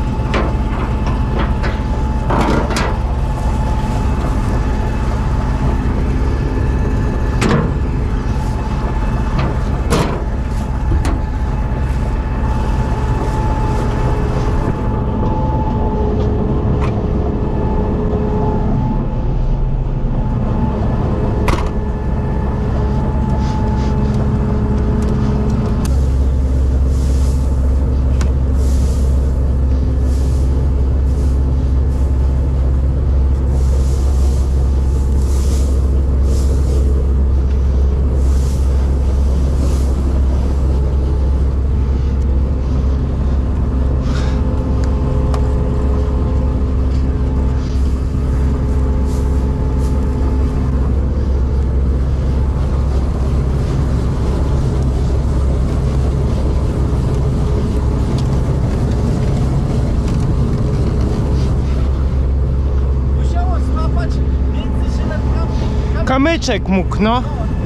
Kamyczek mógł, no.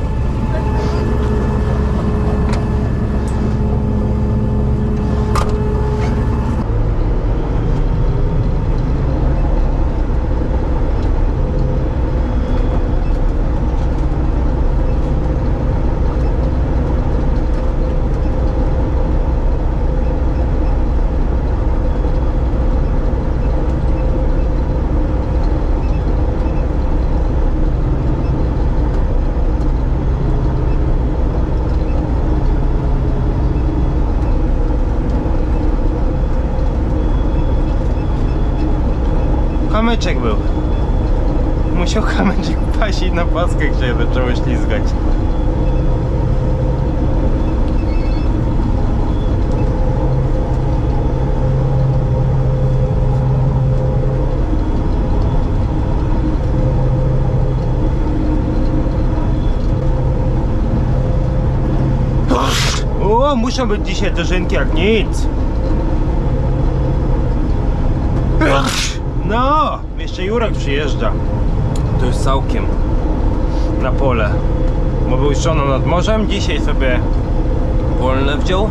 Kamyczek był. Musiał kamyczek paść i na paskę się zaczęło ślizgać. O, muszą być dzisiaj dożynki jak nic. No, jeszcze Jurek przyjeżdża. To już całkiem na pole. Bo był żoną nad morzem, dzisiaj sobie wolne wziął.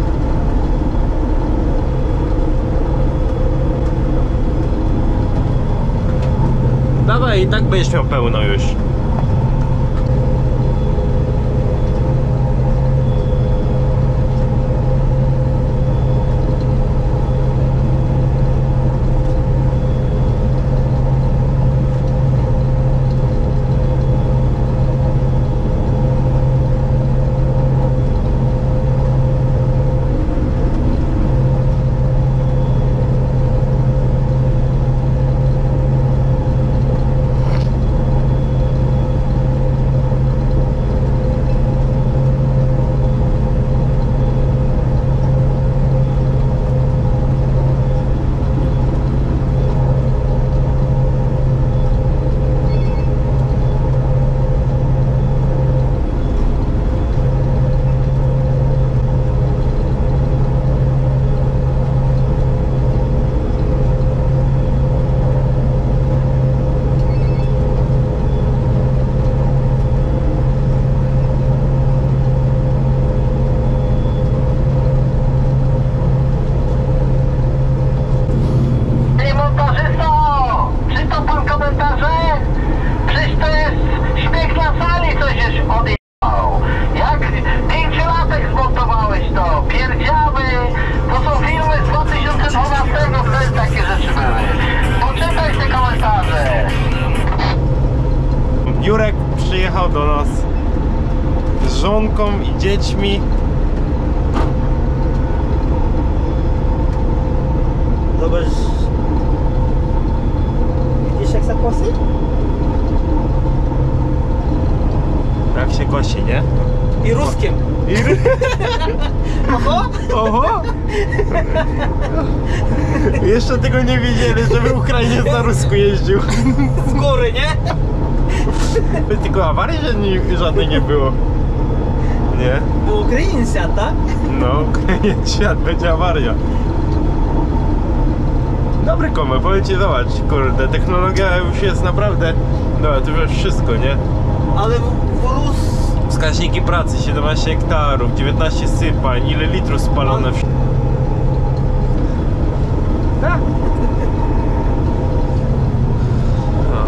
Dawaj, i tak będziesz miał pełno już. przyjechał do nas z żonką i dziećmi. Zobacz. Widzisz jak zakosy? Tak się kosi, nie? I ruskiem. Oho! Oho! Jeszcze tego nie wiedzieli, żeby Ukrainiec na Rusku jeździł. W góry, nie? Tylko awarii żadnej nie było. Nie? Bo Ukrainiec siadł, tak? No, Ukrainiec siadł, będzie awaria. Dobry komer, powiem ci, zobacz, kurde, technologia już jest naprawdę... Dobra, to już wszystko, nie? Ale wóz... Wskaźniki pracy, 17 hektarów, 19 sypań, ile litrów spalone. Tak. No.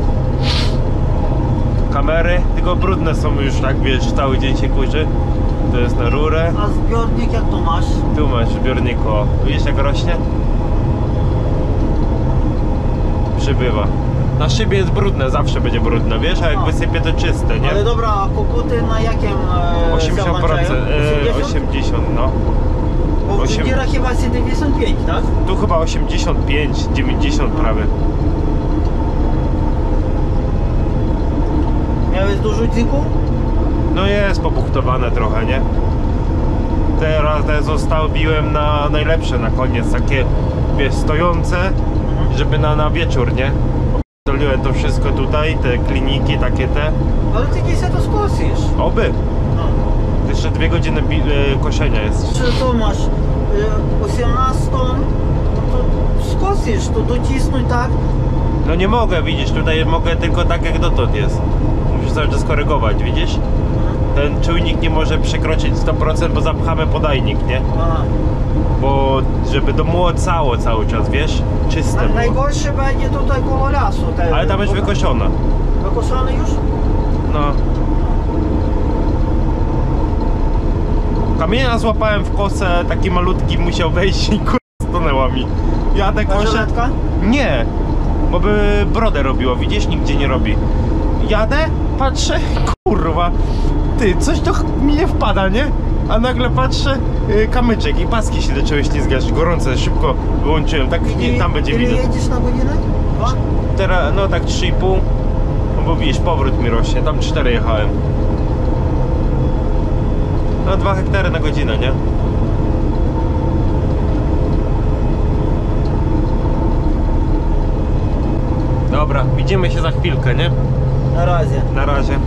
Kamery, tylko brudne są już, tak wiesz, cały dzień się kurzy. To jest na rurę. A zbiornik jak to masz? Tu masz zbiornik, o. Widzisz jak rośnie? Przybywa. Na szybie jest brudne, zawsze będzie brudne, wiesz, a jak No. wysypie to czyste, nie? Ale dobra, a koguty na jakim 80%, 80, no. Bo w 8. Węgierach chyba 75, tak? Tu chyba 85, 90 prawie. Miałeś dużo dziku? No jest pobuchtowane trochę, nie? Teraz te zostawiłem na najlepsze na koniec, takie, wiesz, stojące, żeby na wieczór, nie? Doliłem to wszystko tutaj, te kliniki, takie te. Ale ty dzisiaj to skosisz. Oby! No. Jeszcze 2 godziny koszenia jest. Czy to masz 18, no to skosisz, to docisnąć tak. No nie mogę, widzisz, tutaj mogę tylko tak jak dotąd jest. Muszę cały czas korygować, widzisz? Ten czujnik nie może przekroczyć 100%, bo zapchamy podajnik, nie? Aha. Bo żeby domłocało cały czas, wiesz? Czyste było. Najgorsze będzie tutaj koło lasu. Ale tam już wykoszona. Wykoszone już? No. Kamienia złapałem w kosę, taki malutki musiał wejść i kurwa stanęła mi. Jadę koszę. Żyletka? Nie, bo by brodę robiło, widzisz? Nigdzie nie robi. Jadę, patrzę, kurwa. Ty, coś to mi nie wpada, nie? A nagle patrzę, kamyczek i paski się zaczęły ślizgać, gorące, szybko wyłączyłem, tak nie, tam będzie ile widać. jedziesz na godzinę? Dwa? Teraz, no tak 3,5, no bo widzisz, powrót mi rośnie, tam 4 jechałem. No 2 hektary na godzinę, nie? Dobra, widzimy się za chwilkę, nie? Na razie. Na razie.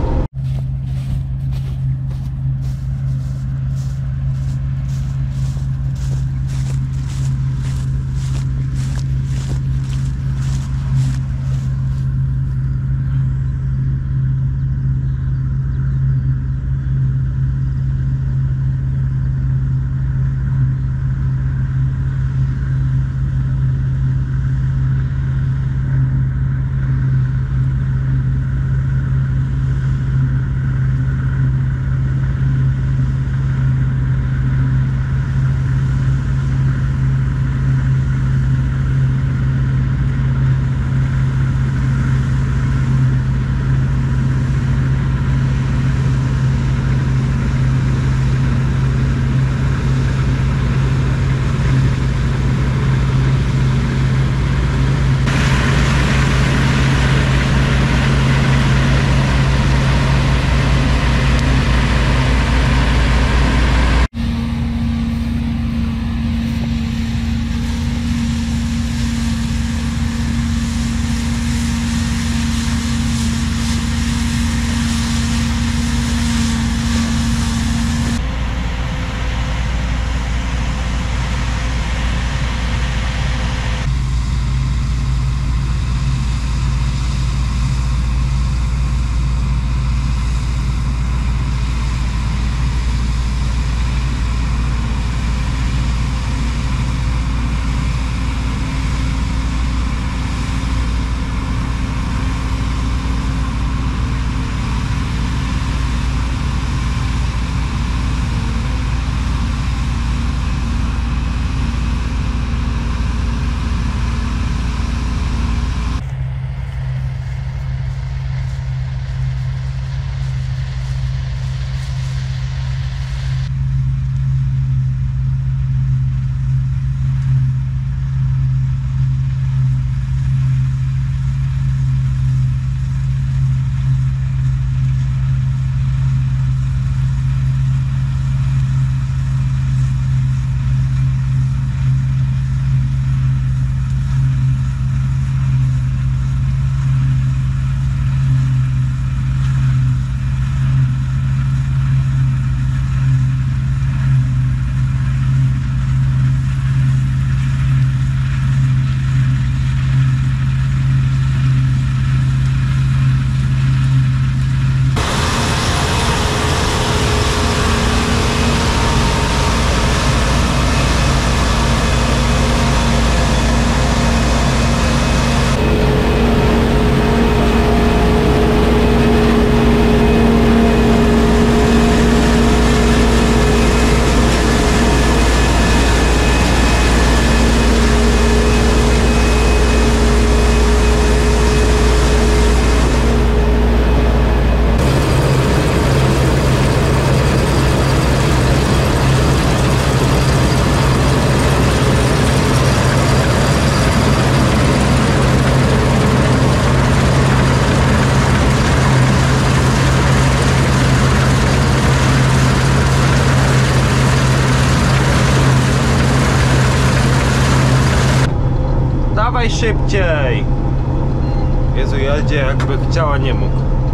dawaj szybciej! Jezu, jedzie jakby chciała, nie mógł.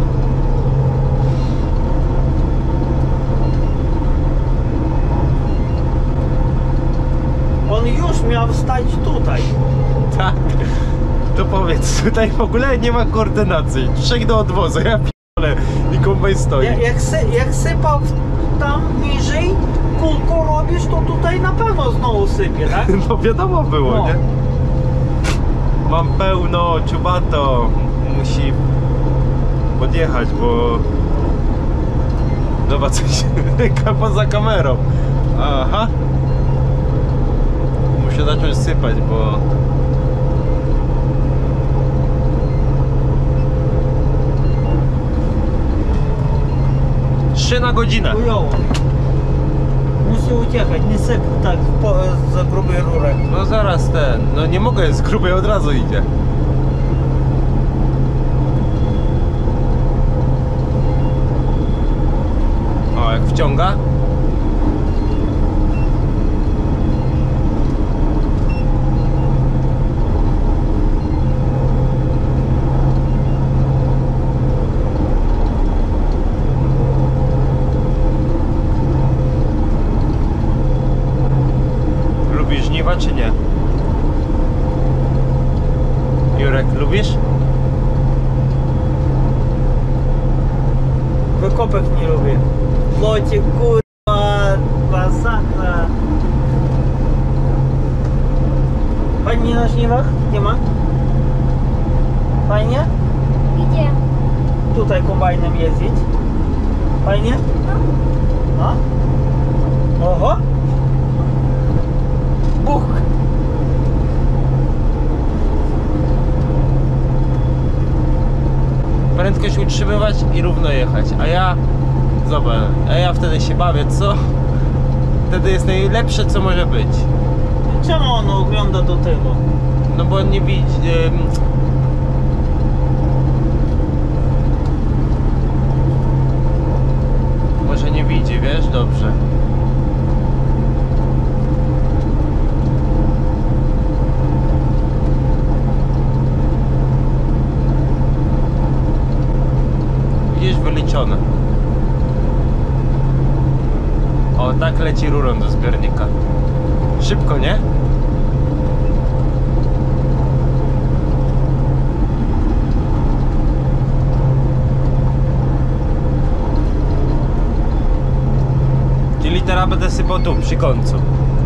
On już miał stać tutaj. Tak. To powiedz, tutaj w ogóle nie ma koordynacji. Trzech do odwozu, ja p***le. I kombajn stoi. Jak sypał tam niżej, kulko robisz, to tutaj na pewno znowu sypie, tak? No wiadomo było, No. nie? Mam pełno, ciubato. Musi podjechać, bo... Zobacz, coś poza kamerą. Aha. Muszę zacząć sypać, bo... Trzy na godzinę. Chujowo. Musi uciekać, nie syp tak za grubej rurek. No zaraz ten, no nie mogę, z grubej od razu idzie. O, jak wciąga. Lubisz żniwa czy nie? Jurek, lubisz? Wykopek nie lubię. Locie, kurwa, masakra. Fajnie na żniwach? Nie ma? Fajnie? Gdzie? Tutaj kombajnem jeździć. Fajnie? No. Oho. Buch. Prędkość utrzymywać i równo jechać, a ja... Zobacz, a ja wtedy się bawię, co? Wtedy jest najlepsze, co może być. Czemu on ogląda do tego? No bo nie widzi... Może nie widzi, wiesz? Dobrze. Widzisz, wyliczone. O, tak leci rurą do zbiornika. Szybko, nie? Czyli teraz będę sypał tu, przy końcu.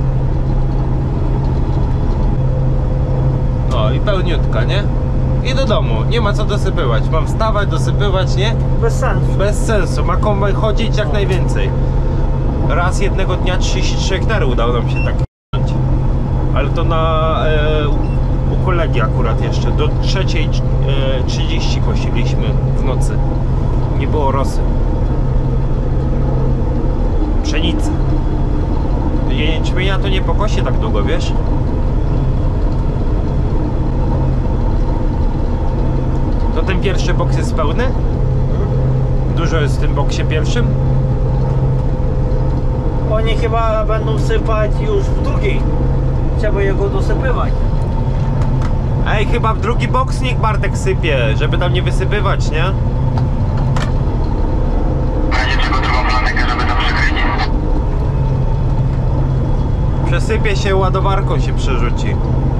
O, i pełniutka, nie? I do domu, nie ma co dosypywać. Mam wstawać, dosypywać, nie? Bez sensu. Bez sensu, ma kombajn chodzić jak najwięcej. Raz jednego dnia 33 hektary udało nam się tak p***nąć. Ale to na u kolegi akurat jeszcze. Do 3:30 kosiliśmy w nocy. Nie było rosy. Pszenicy. Jęczmienia to nie pokosie tak długo, wiesz? To ten pierwszy boks jest pełny? Dużo jest w tym boksie pierwszym? Oni chyba będą sypać już w drugiej. Trzeba jego dosypywać. Ej, chyba w drugi boks niech Bartek sypie, żeby tam nie wysypywać, nie? Będzie przygotował planekę, żeby to przykryć. Przesypie się, ładowarką się przerzuci.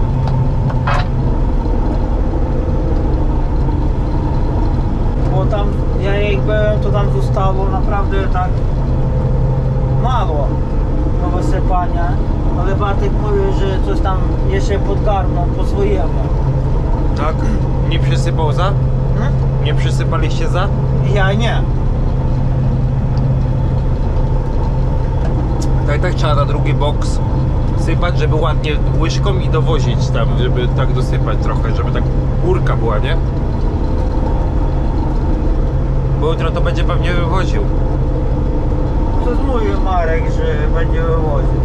Bo tam, ja jak byłem, to tam zostało naprawdę tak mało do wysypania. Ale Bartek mówił, że coś tam jeszcze podgarną po swojemu. Tak? Nie przysypał za? Nie przysypaliście za? Ja nie. Tak trzeba na drugi boks sypać, żeby ładnie łyżką i dowozić tam, żeby tak dosypać trochę, żeby tak górka była, nie? Bo jutro to będzie pewnie wywoził. To mówił Marek, że będzie wywoził.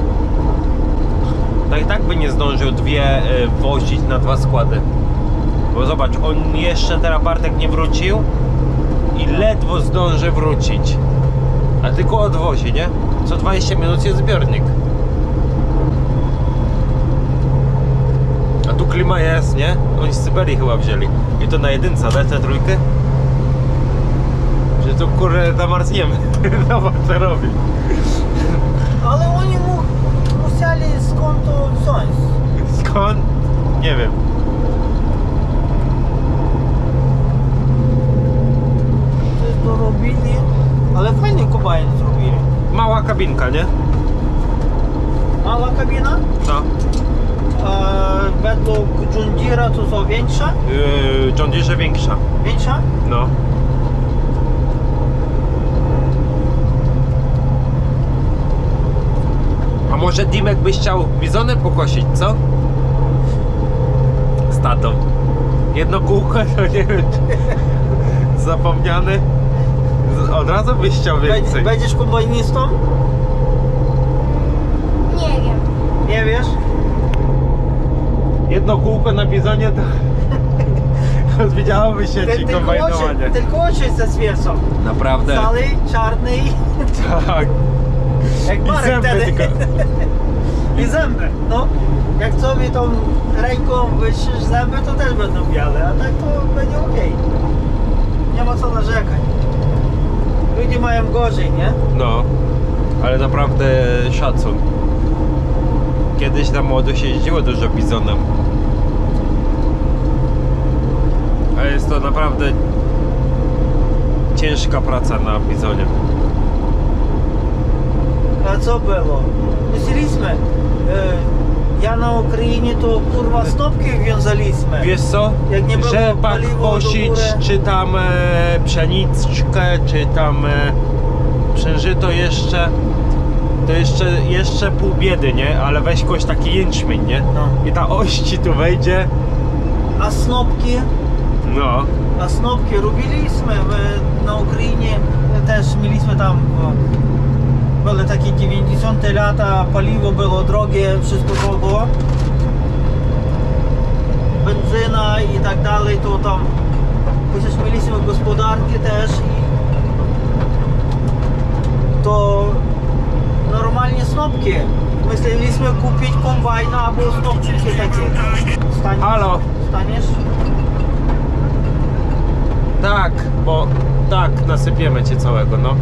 To i tak by nie zdążył dwie wozić na dwa składy. Bo zobacz, on jeszcze teraz Bartek nie wrócił i ledwo zdąży wrócić. A tylko odwozi, nie? Co 20 minut jest zbiornik. A tu klima jest, nie? Oni z Syberii chyba wzięli. I to na jedynce, dać tę trójkę? Że to kurde zamarzniemy. Zobacz co robi. Ale oni musieli skąd to wziąć. Skąd? Nie wiem. To robili, ale fajny kombajn zrobili. Mała kabinka, nie? Mała kabina, No. według John Deere'a to są większa? John Deere większa. Większa? No. A może Dimek byś chciał bizony pokosić, co? Z tatą. Jedno kółko, to nie wiem, czy zapomniany. Od razu byś chciał więcej. Będziesz kombajnistą? Nie wiem. Nie wiesz? Jedno kółko na bizonie to rozwidziałoby się ci kombajnowanie. Tylko oczy zaświecą. Naprawdę. Cały, czarny Tak. jak I Marek zęby wtedy. tylko. I zęby, no. Jak sobie tą ręką wytrzysz zęby, to też będą białe, a tak to będzie okej. Nie ma co narzekać. Ludzie mają gorzej, nie? No, ale naprawdę szacun. Kiedyś na młodo się jeździło dużo bizonem. A jest to naprawdę ciężka praca na bizonie. A co było? Myśleliśmy, ja na Ukrainie to kurwa snopki wiązaliśmy. Wiesz co? Jak nie było Rzepak paliwo do kosić, góry. czy tam pszeniczkę, czy tam przężyto jeszcze. To jeszcze pół biedy, nie? Ale weź koś taki jęczmień, nie? No. I ta oś ci tu wejdzie. A snopki? No. A snopki robiliśmy na Ukrainie, też mieliśmy tam, były takie 90 lata, paliwo było drogie, wszystko było. Benzyna i tak dalej, to tam przecież mieliśmy gospodarki też i to normalnie snopki. Myśleliśmy kupić kombajna albo snopki takie. Staniesz? Halo? Staniesz? Tak, bo tak, nasypiemy cię całego, no.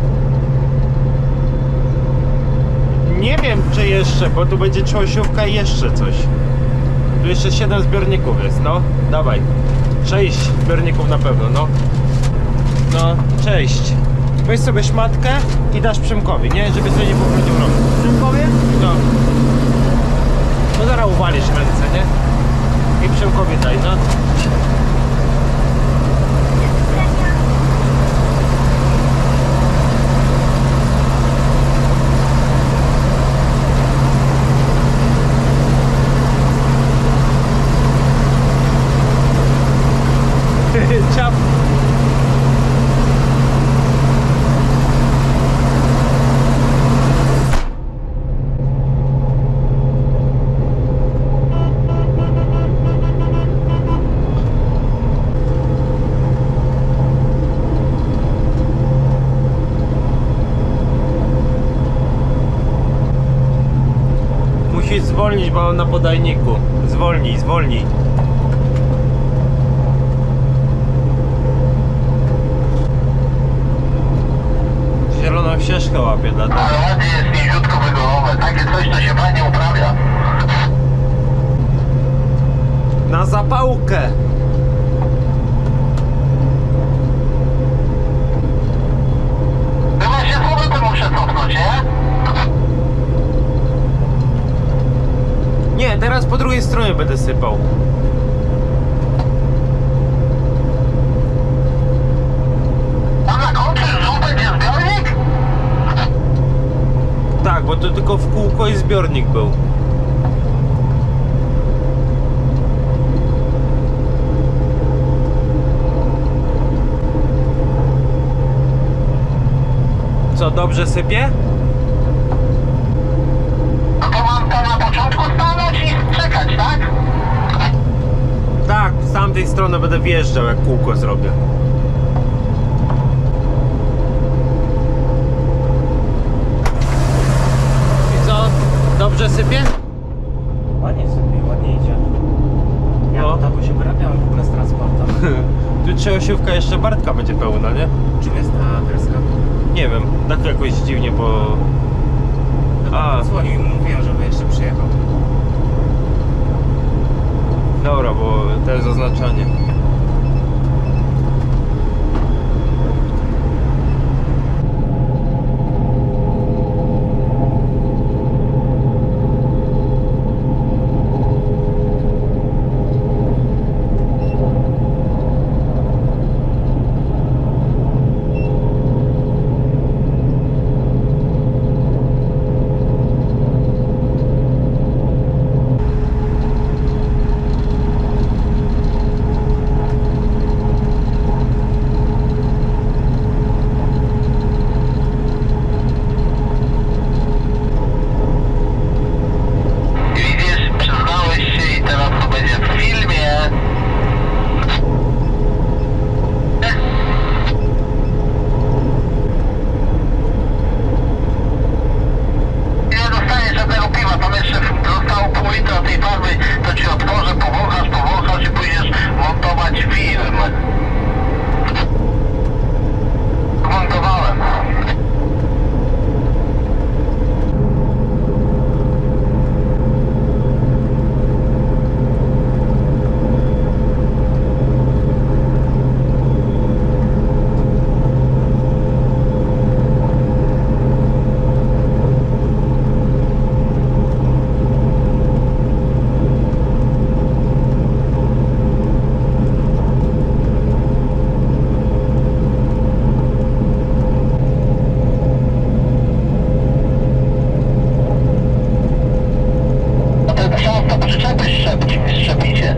Nie wiem czy jeszcze, bo tu będzie człosiówka i jeszcze coś. Tu jeszcze 7 zbiorników jest, no. Dawaj. 6 zbiorników na pewno, no. No, cześć. Weź sobie szmatkę i dasz Przemkowi, nie? Żeby sobie nie pobrudził rąk. Przemkowie? No. No zaraz uwalisz ręce, nie? I Przemkowi daj, no. Ciap. Musisz zwolnić, bo on na podajniku. Zwolnij, zwolnij. Zieloną ścieżkę łapie, dlatego. Ale ładnie jest niziutko wygolowe. Takie coś to się fajnie uprawia. Na zapałkę! Chyba się z powrotem muszę cofnąć, nie? Nie, teraz po drugiej stronie będę sypał. Tam zakończysz, że będzie zbiornik? Tak, bo to tylko w kółko i zbiornik był. Co, dobrze sypie? No to mam to na początku stanąć i czekać, tak? Tak, z tamtej strony będę wjeżdżał, jak kółko zrobię. I co? Dobrze sypie? Ładnie sobie, ładnie idzie. trzyosiówka jeszcze Bartka będzie pełna, nie? Czym jest ta kreska? Nie wiem, tak jakoś dziwnie, bo... A, Dzwonił i mówiłem, żeby jeszcze przyjechał. dobra, bo to jest oznaczanie. Widzisz, przyznałeś się i teraz to będzie w filmie. Nie dostaniesz żadnego piwa, tam jeszcze zostało pół litra tej farby, to ci otworzę, powąchasz i pójdziesz montować film. Montowałem. A ten kształt to przyczepy szczepicie.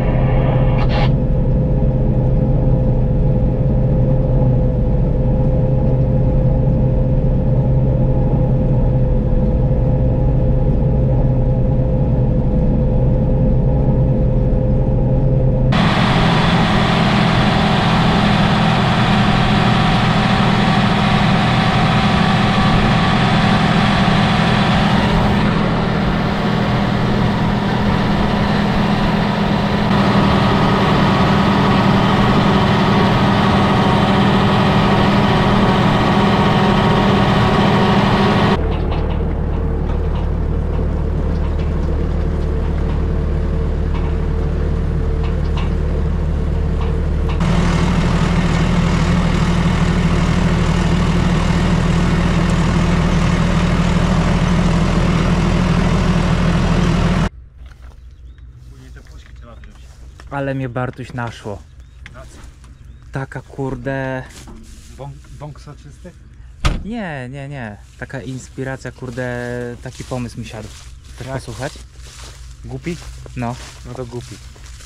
Ale mnie Bartuś naszło. Na co? Taka kurde... Bąk soczysty? Nie. Taka inspiracja, kurde, taki pomysł mi siadł. Chcesz posłuchać? Głupi? No. No to głupi.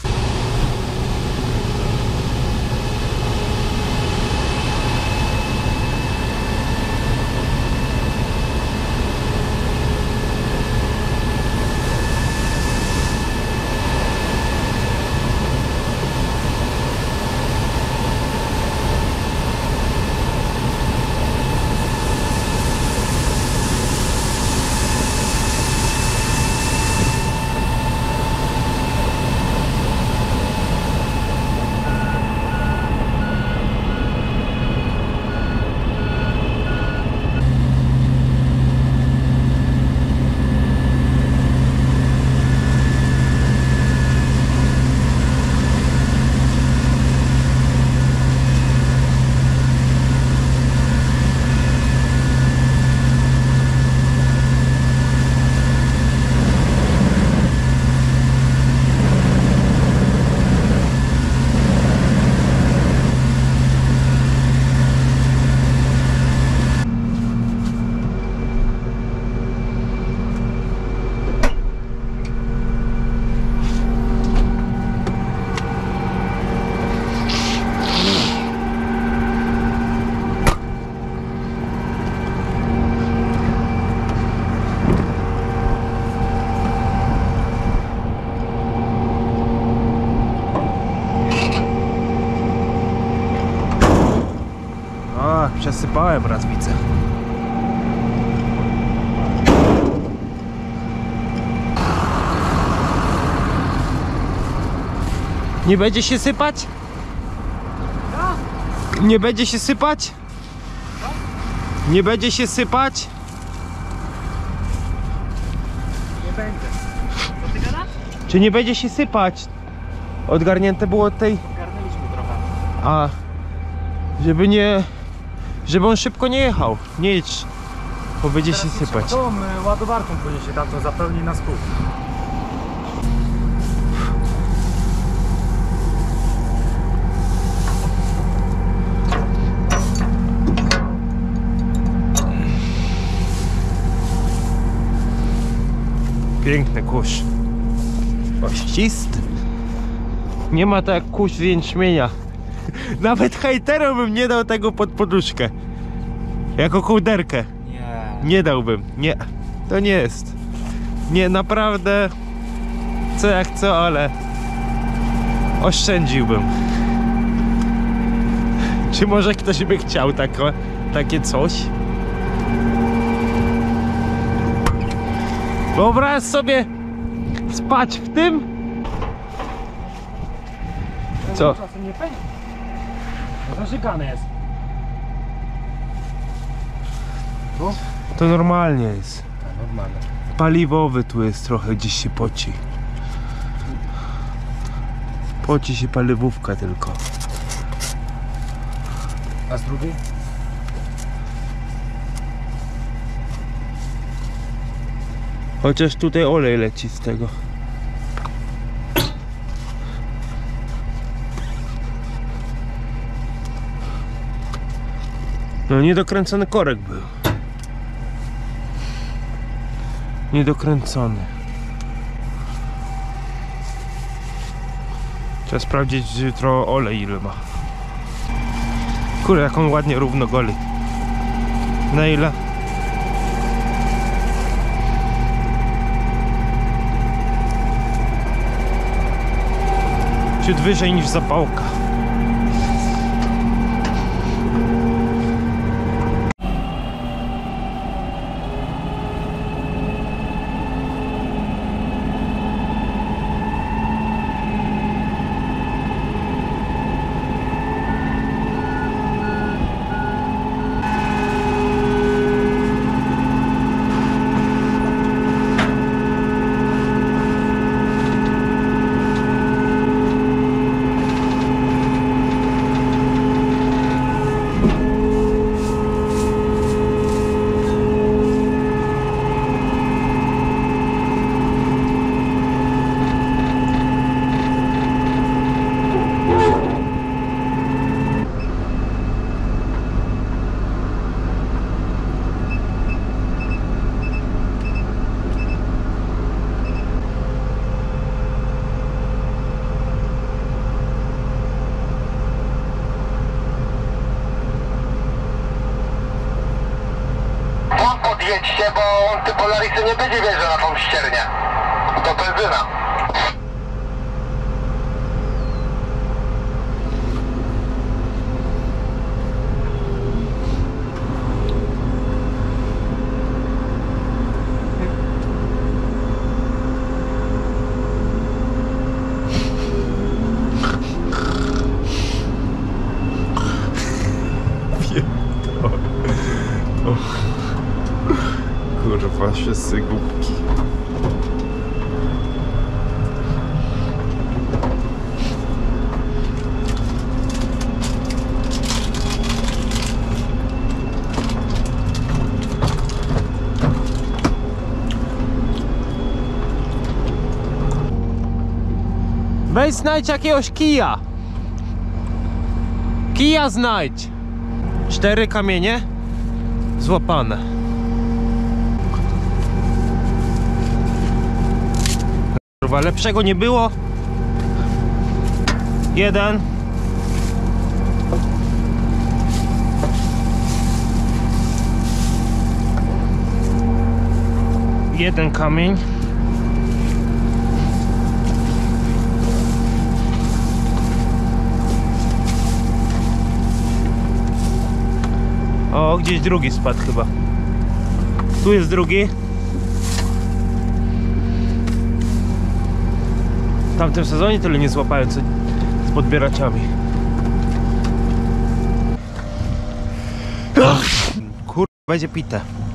Przesypałem raz, widzę. Nie będzie się sypać? Nie będzie się sypać? Nie będzie się sypać? Nie będzie. Co ty gadasz? Czy nie będzie się sypać? Odgarnięte było od tej... Ogarnęliśmy trochę. A... Żeby nie... Żeby on szybko nie jechał. Nie jedź. Bo będzie się sypać. Tą ładowarką później się tam to zapełni na skór. Piękny kurz. Ościsty. Nie ma tak jak kurz z jęczmienia. Nawet hejterom bym nie dał tego pod poduszkę. Jako kołderkę. Nie. Nie dałbym. Nie. To nie jest. Nie, naprawdę. Co jak co, ale oszczędziłbym. Czy może ktoś by chciał takie coś? Wyobraź sobie spać w tym? Co? Czasem nie pędzi. Zażygane jest. Tu? To normalnie jest. Normalne. Paliwowy tu jest trochę, gdzieś się poci. Poci się paliwowka tylko. A z drugiej? Chociaż tutaj olej leci z tego. No niedokręcony korek był. Niedokręcony. Trzeba sprawdzić jutro olej ile ma. Kurde, jak on ładnie równo goli. Na ile? Ciut wyżej niż zapałka. Podjedźcie, bo on ty Polarisy nie będzie wjeżdżał na tą ściernię. To benzyna. Kurwa, wszyscy głupki. Weź znajdź jakiegoś kija. Kija znajdź. 4 kamienie złapane. Kurwa, lepszego nie było. 1. Jeden kamień. O, gdzieś drugi spadł chyba. Tu jest drugi. W tamtym sezonie tyle nie złapałem co z podbieraczami. Będzie pite.